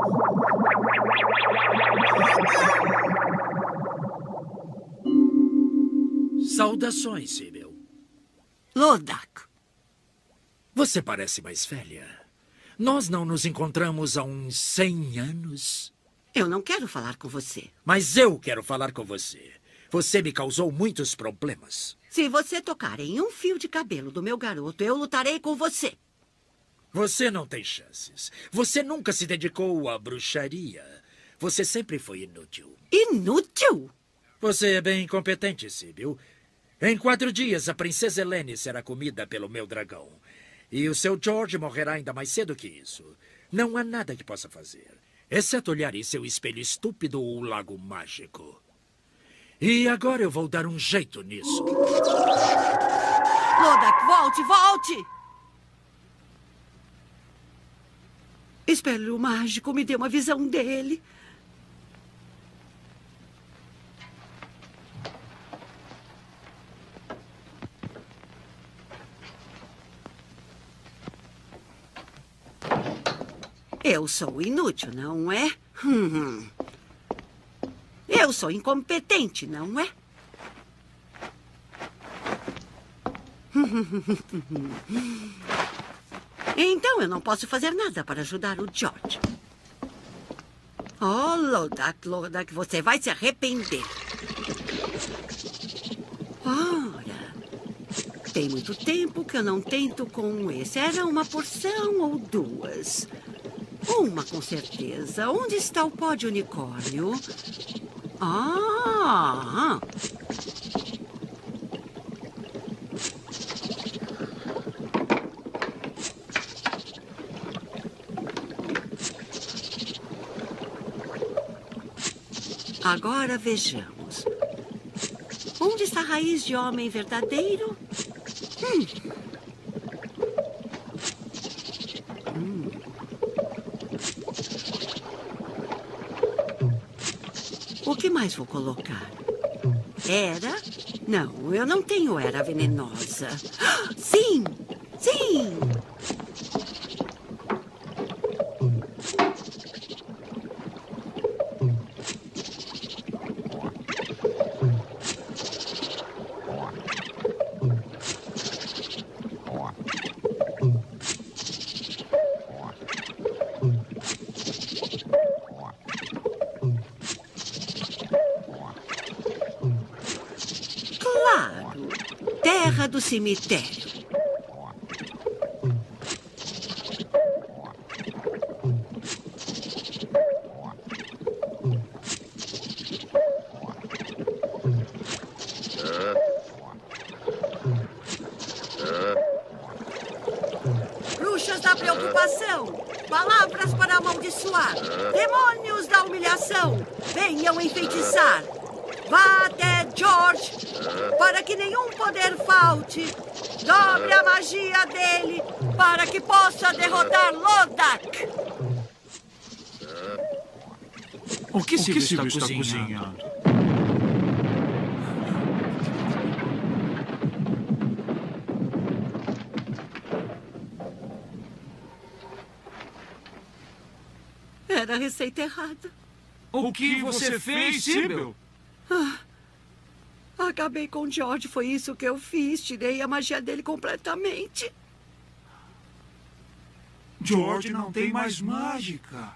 Saudações, Sibyl. Lodak. Você parece mais velha. Nós não nos encontramos há uns 100 anos. Eu não quero falar com você. Mas eu quero falar com você. Você me causou muitos problemas. Se você tocar em um fio de cabelo do meu garoto, eu lutarei com você. Você não tem chances. Você nunca se dedicou à bruxaria. Você sempre foi inútil. Inútil? Você é bem incompetente, Sibyl. Em 4 dias, a princesa Helene será comida pelo meu dragão. E o seu George morrerá ainda mais cedo que isso. Não há nada que possa fazer, exceto olhar em seu espelho estúpido ou o lago mágico. E agora eu vou dar um jeito nisso. Lodak, volte, volte! Espelho mágico, me dê uma visão dele. Eu sou inútil, não é? Eu sou incompetente, não é? Então eu não posso fazer nada para ajudar o George. Oh, Lodak, você vai se arrepender. Ora, tem muito tempo que eu não tento com esse. Era uma porção ou 2? Uma, com certeza. Onde está o pó de unicórnio? Ah! Agora vejamos. Onde está a raiz de homem verdadeiro? O que mais vou colocar? Era Não, eu não tenho era venenosa. Sim! Sim! Claro! Terra do cemitério. Bruxas da preocupação, palavras para amaldiçoar, demônios da humilhação, venham enfeitiçar. Vá até George, para que nenhum poder falte. Dobre a magia dele, para que possa derrotar Lodak. O que Silvio está cozinhando? Era a receita errada. O que você fez, Sibyl? Acabei com o George, foi isso que eu fiz. Tirei a magia dele completamente. George não tem mais mágica.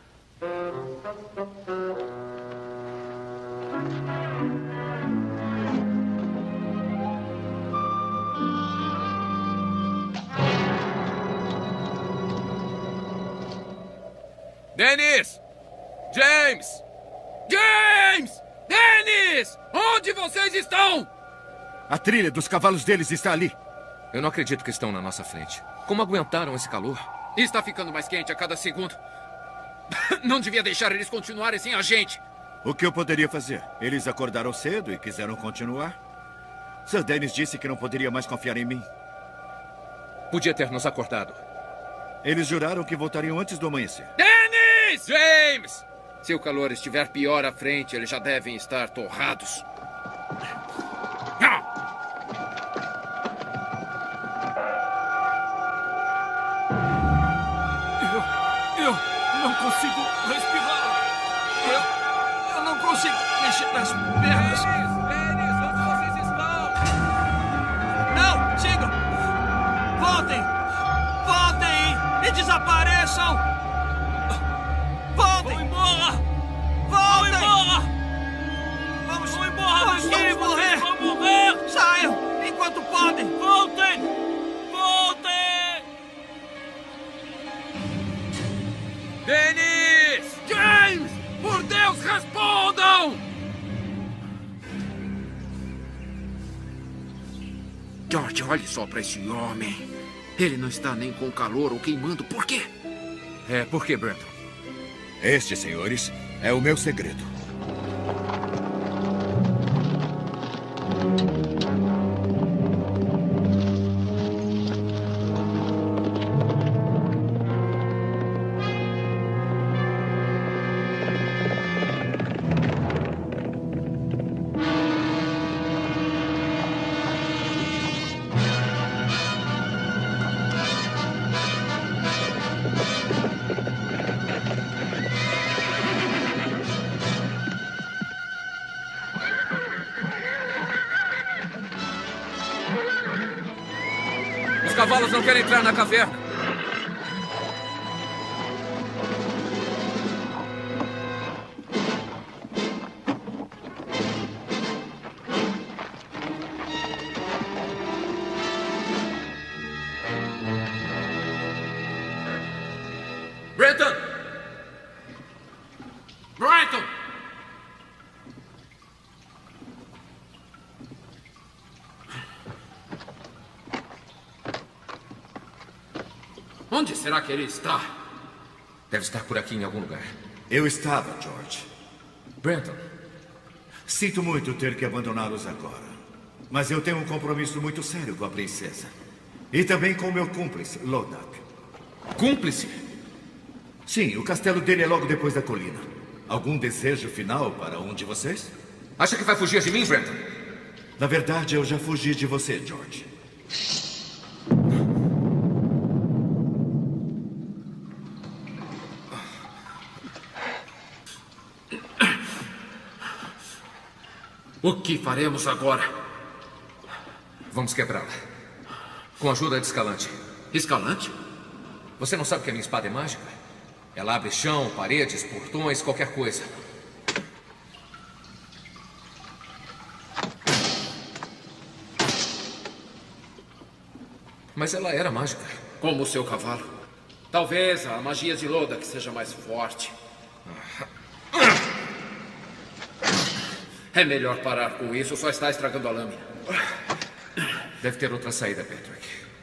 Dennis! James! James! Dennis! Onde vocês estão? A trilha dos cavalos deles está ali. Eu não acredito que estão na nossa frente. Como aguentaram esse calor? Está ficando mais quente a cada segundo. Não devia deixar eles continuarem sem a gente. O que eu poderia fazer? Eles acordaram cedo e quiseram continuar. Sir Dennis disse que não poderia mais confiar em mim. Podia ter nos acordado. Eles juraram que voltariam antes do amanhecer. Dennis! James! Se o calor estiver pior à frente, eles já devem estar torrados. Eu não consigo respirar. Eu não consigo mexer nas pernas. Dennis, onde vocês estão? Não, sigam! Voltem! Voltem e desapareçam! Voltem! Vão embora! Voltem! Vamos embora daqui! Vamos morrer! Saiam enquanto podem! Voltem! Voltem! Dennis! James! Por Deus, respondam! George, olhe só para esse homem. Ele não está nem com calor ou queimando. Por quê? Por quê, Brandon? Este, senhores, é o meu segredo. Os cavalos não querem entrar na caverna. Brenton! Brenton! Onde será que ele está? Deve estar por aqui em algum lugar. Eu estava, George. Brandon. Sinto muito ter que abandoná-los agora. Mas eu tenho um compromisso muito sério com a princesa. E também com o meu cúmplice, Lodak. Cúmplice? Sim, o castelo dele é logo depois da colina. Algum desejo final para um de vocês? Acha que vai fugir de mim, Brandon? Na verdade, eu já fugi de você, George. O que faremos agora? Vamos quebrá-la. Com a ajuda de Escalante. Escalante? Você não sabe que a minha espada é mágica? Ela abre chão, paredes, portões, qualquer coisa. Mas ela era mágica. Como o seu cavalo. Talvez a magia de Lodak seja mais forte. É melhor parar com isso, só está estragando a lâmina. Deve ter outra saída, Patrick.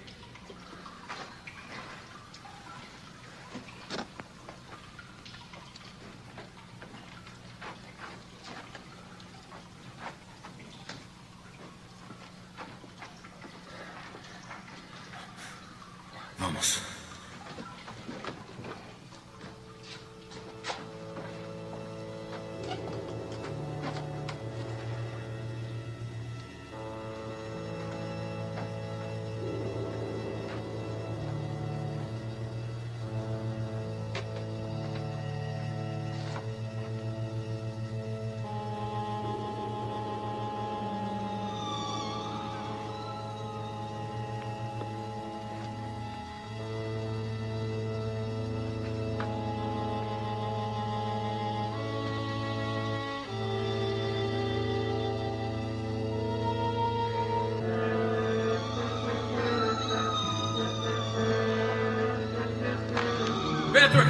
Vamos. Patrick!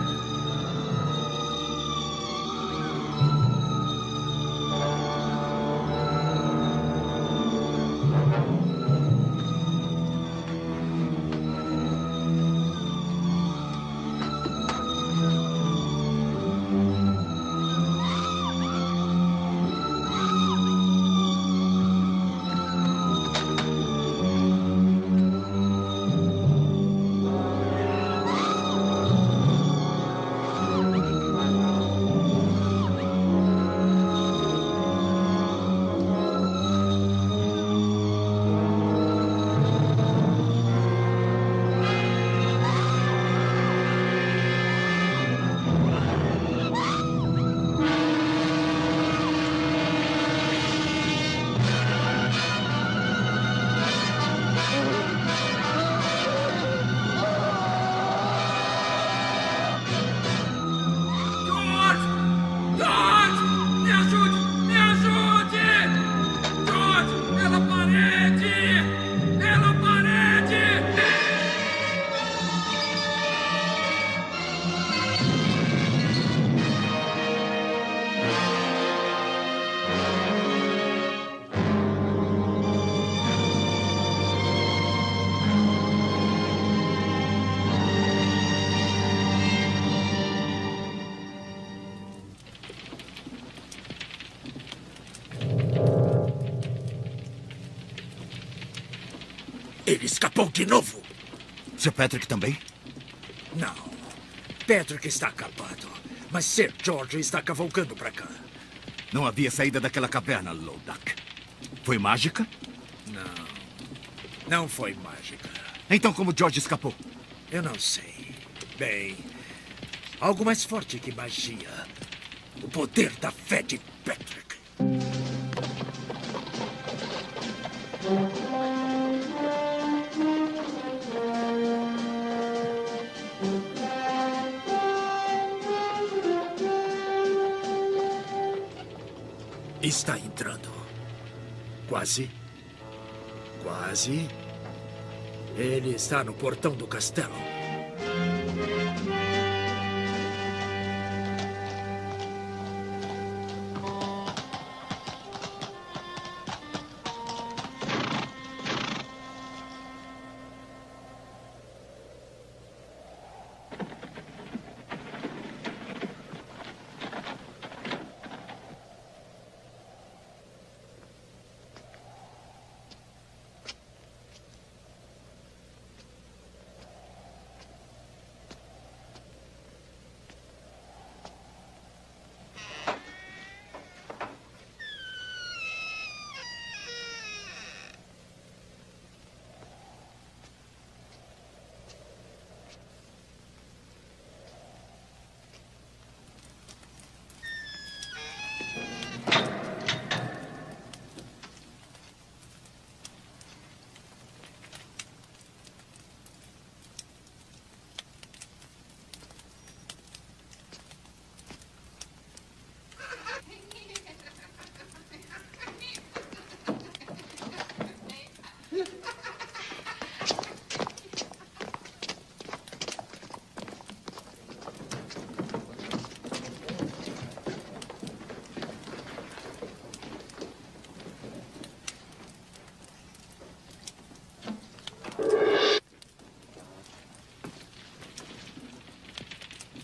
Ele escapou de novo. Sir Patrick também? Não. Patrick está acabado. Mas Sir George está cavalgando para cá. Não havia saída daquela caverna, Lodak. Foi mágica? Não. Não foi mágica. Então como George escapou? Eu não sei. Bem, algo mais forte que magia. O poder da fé de Patrick. Está entrando. Quase. Quase. Ele está no portão do castelo.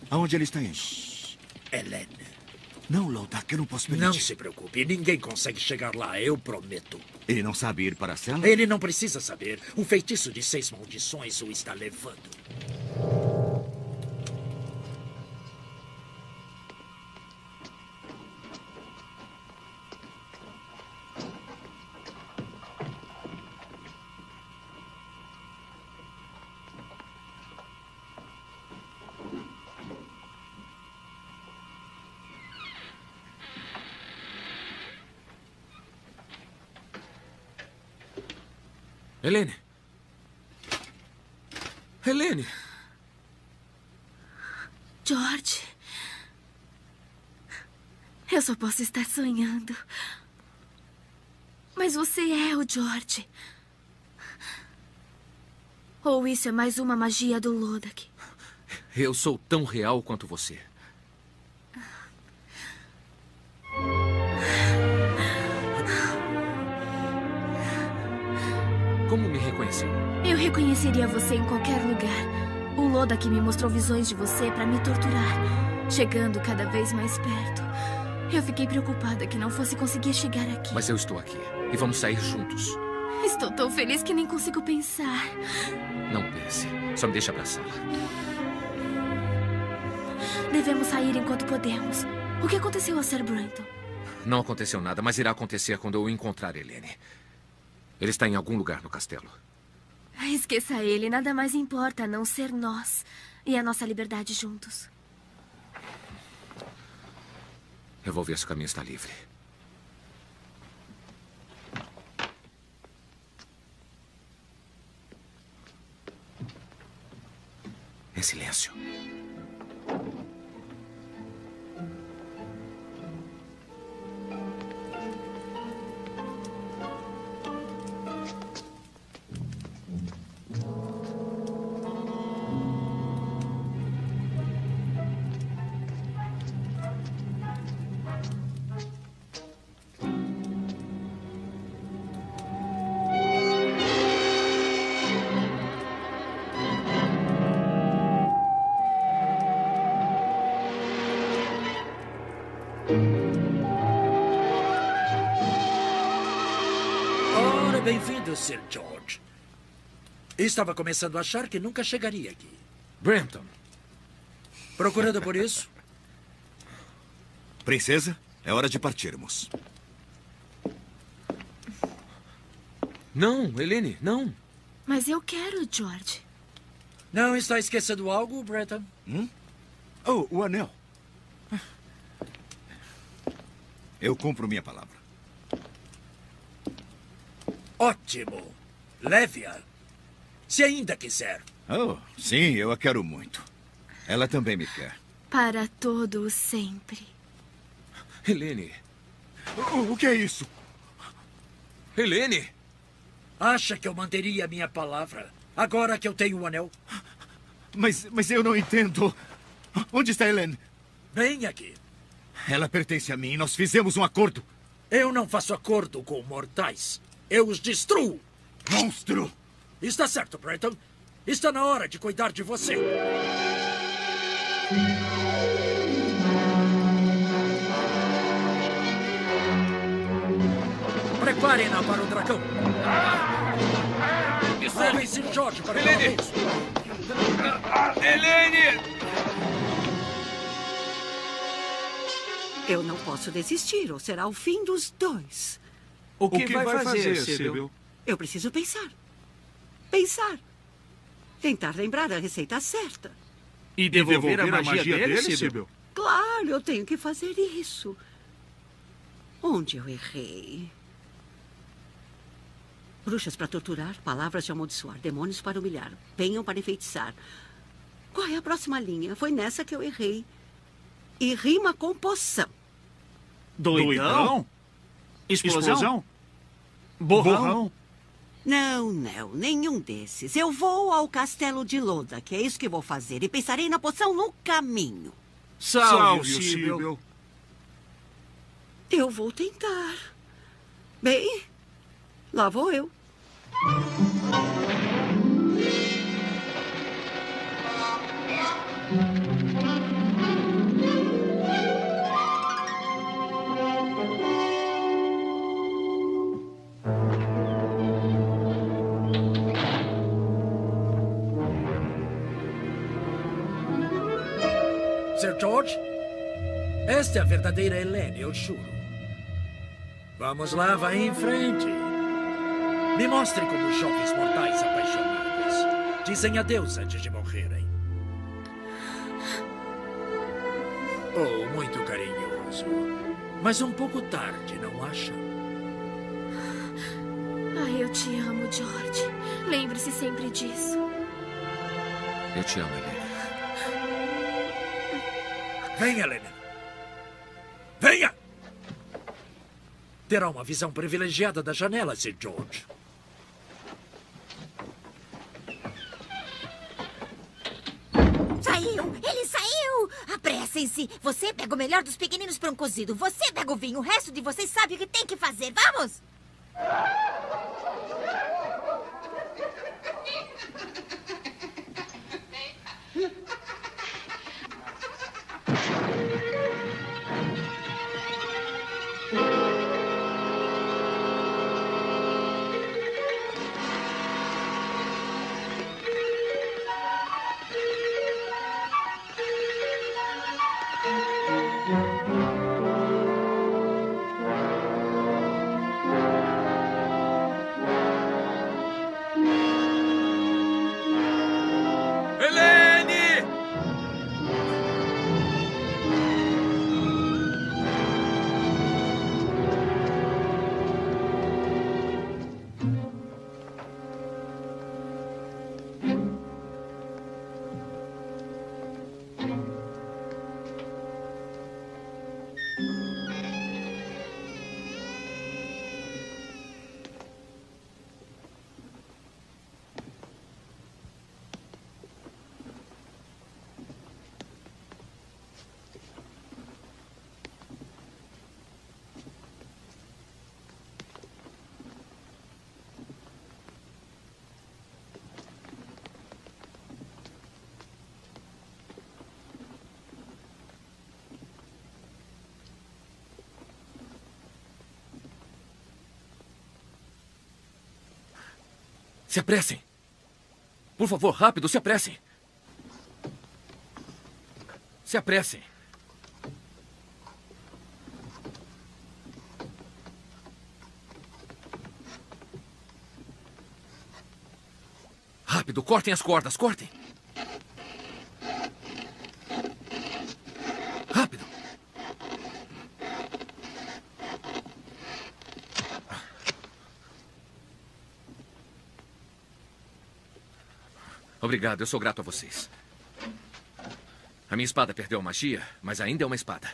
Aonde ele está indo? Helene. Não, Lodak, eu não posso permitir. Não se preocupe, ninguém consegue chegar lá, eu prometo. Ele não sabe ir para a cela? Ele não precisa saber. Um feitiço de 6 maldições o está levando. Helene. Helene. George. Eu só posso estar sonhando. Mas você é o George. Ou isso é mais uma magia do Lodak? Eu sou tão real quanto você. Como me reconheceu? Eu reconheceria você em qualquer lugar. O Lodak me mostrou visões de você para me torturar, chegando cada vez mais perto. Eu fiquei preocupada que não fosse conseguir chegar aqui. Mas eu estou aqui e vamos sair juntos. Estou tão feliz que nem consigo pensar. Não pense. Só me deixa pra sala. Devemos sair enquanto podemos. O que aconteceu a Sir Brenton? Não aconteceu nada, mas irá acontecer quando eu encontrar Helene. Ele está em algum lugar no castelo. Esqueça ele. Nada mais importa a não ser nós e a nossa liberdade juntos. Eu vou ver se o caminho está livre. Em silêncio. Bem-vindo, Sir George. Estava começando a achar que nunca chegaria aqui. Brenton. Procurando por isso? Princesa, é hora de partirmos. Não, Helene, não. Mas eu quero, George. Não está esquecendo algo, Brenton? Oh, o anel. Eu cumpro minha palavra. Ótimo. Leve-a. Se ainda quiser. Oh, sim, eu a quero muito. Ela também me quer. Para todo o sempre. Helene. O que é isso? Helene. Acha que eu manteria a minha palavra agora que eu tenho o anel? Mas eu não entendo. Onde está Helene? Vem aqui. Ela pertence a mim. Nós fizemos um acordo. Eu não faço acordo com mortais. Eu os destruo. Monstro! Está certo, Brenton. Está na hora de cuidar de você. Preparem-na para o dragão. Levem Sir George para o almoço. Helene! Eu não posso desistir, ou será o fim dos dois. O que vai fazer, Sibyl? Eu preciso pensar. Pensar. Tentar lembrar a receita certa. E devolver a magia dele, Sibyl? Claro, eu tenho que fazer isso. Onde eu errei? Bruxas para torturar, palavras de amaldiçoar, demônios para humilhar, penham para enfeitiçar. Qual é a próxima linha? Foi nessa que eu errei. E rima com poção. Doidão? Explosão? Borrão? Não, nenhum desses. Eu vou ao castelo de Lodak, é isso que vou fazer. E pensarei na poção no caminho. Salve, Sibyl. Eu vou tentar. Bem, lá vou eu. Sir George, esta é a verdadeira Helene, eu juro. Vamos lá, vá em frente. Me mostre como os jovens mortais apaixonados dizem adeus antes de morrerem. Oh, muito carinhoso. Mas um pouco tarde, não acha? Ai, eu te amo, George. Lembre-se sempre disso. Eu te amo, Helene. Venha, Helene. Venha! Terá uma visão privilegiada da janela, Sir George. Saiu! Ele saiu! Apressem-se! Você pega o melhor dos pequeninos para um cozido. Você pega o vinho. O resto de vocês sabe o que tem que fazer. Vamos! Se apressem. Por favor, rápido, se apressem. Se apressem. Rápido, cortem as cordas, cortem. Rápido. Obrigado, eu sou grato a vocês. A minha espada perdeu a magia, mas ainda é uma espada.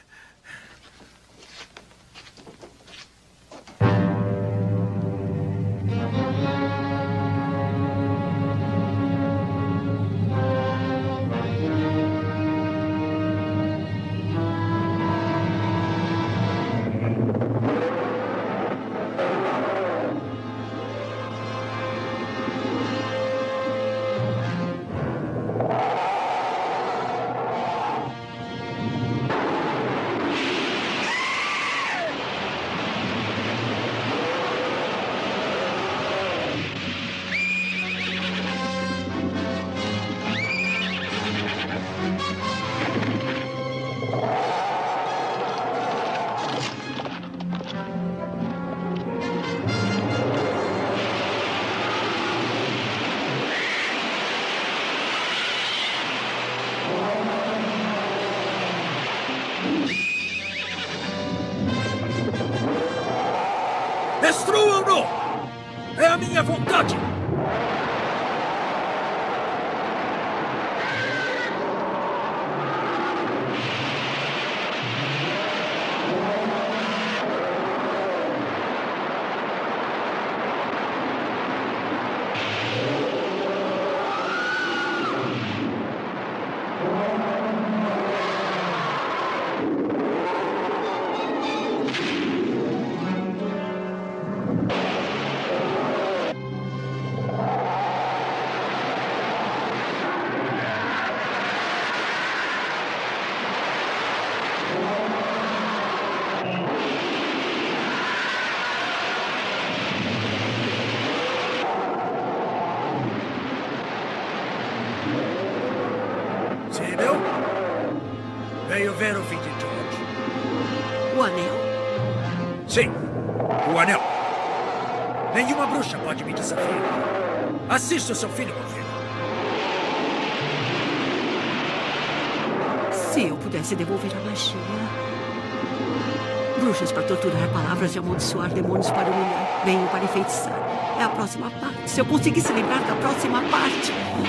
Destruam-no! É a minha vontade! Veio ver o fim de George. O anel? Sim, o anel. Nenhuma bruxa pode me desafiar. Assista o seu filho morrer. Se eu pudesse devolver a magia. Bruxas para torturar, palavras de amaldiçoar, demônios para humilhar, venham para enfeitiçar. É a próxima parte. Se eu conseguisse lembrar da próxima parte.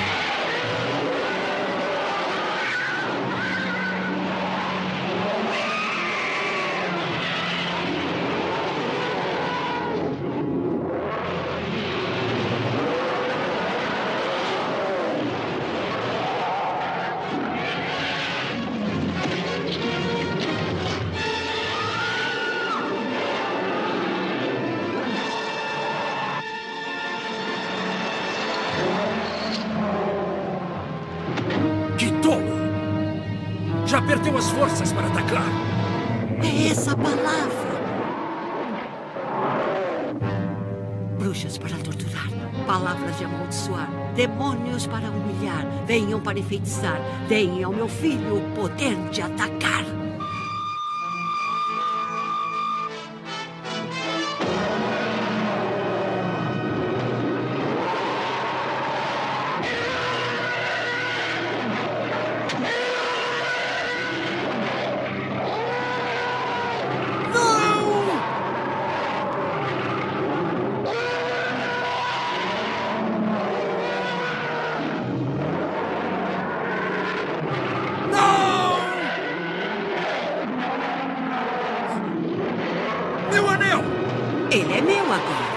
Já perdeu as forças para atacar. É essa a palavra. Bruxas para torturar, palavras de amaldiçoar, demônios para humilhar, venham para enfeitiçar, deem ao meu filho o poder de atacar. Ele é meu agora.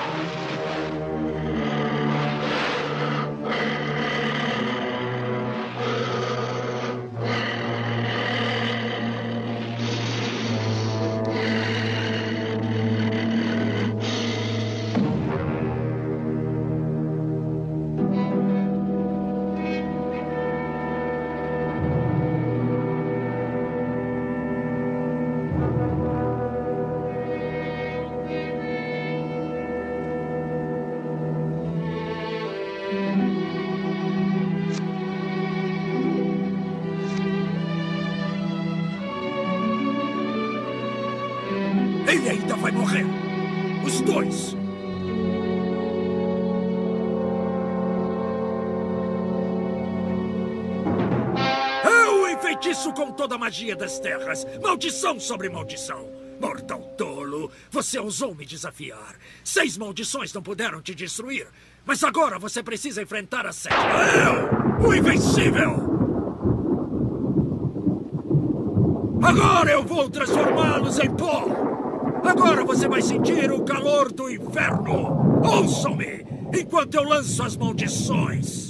Ele ainda vai morrer. Os dois. Eu enfeitiço com toda a magia das terras. Maldição sobre maldição. Mortal tolo, você ousou me desafiar. 6 maldições não puderam te destruir. Mas agora você precisa enfrentar a 7ª. Eu, o invencível! Agora eu vou transformá-los em pó! Agora você vai sentir o calor do inferno! Ouçam-me enquanto eu lanço as maldições!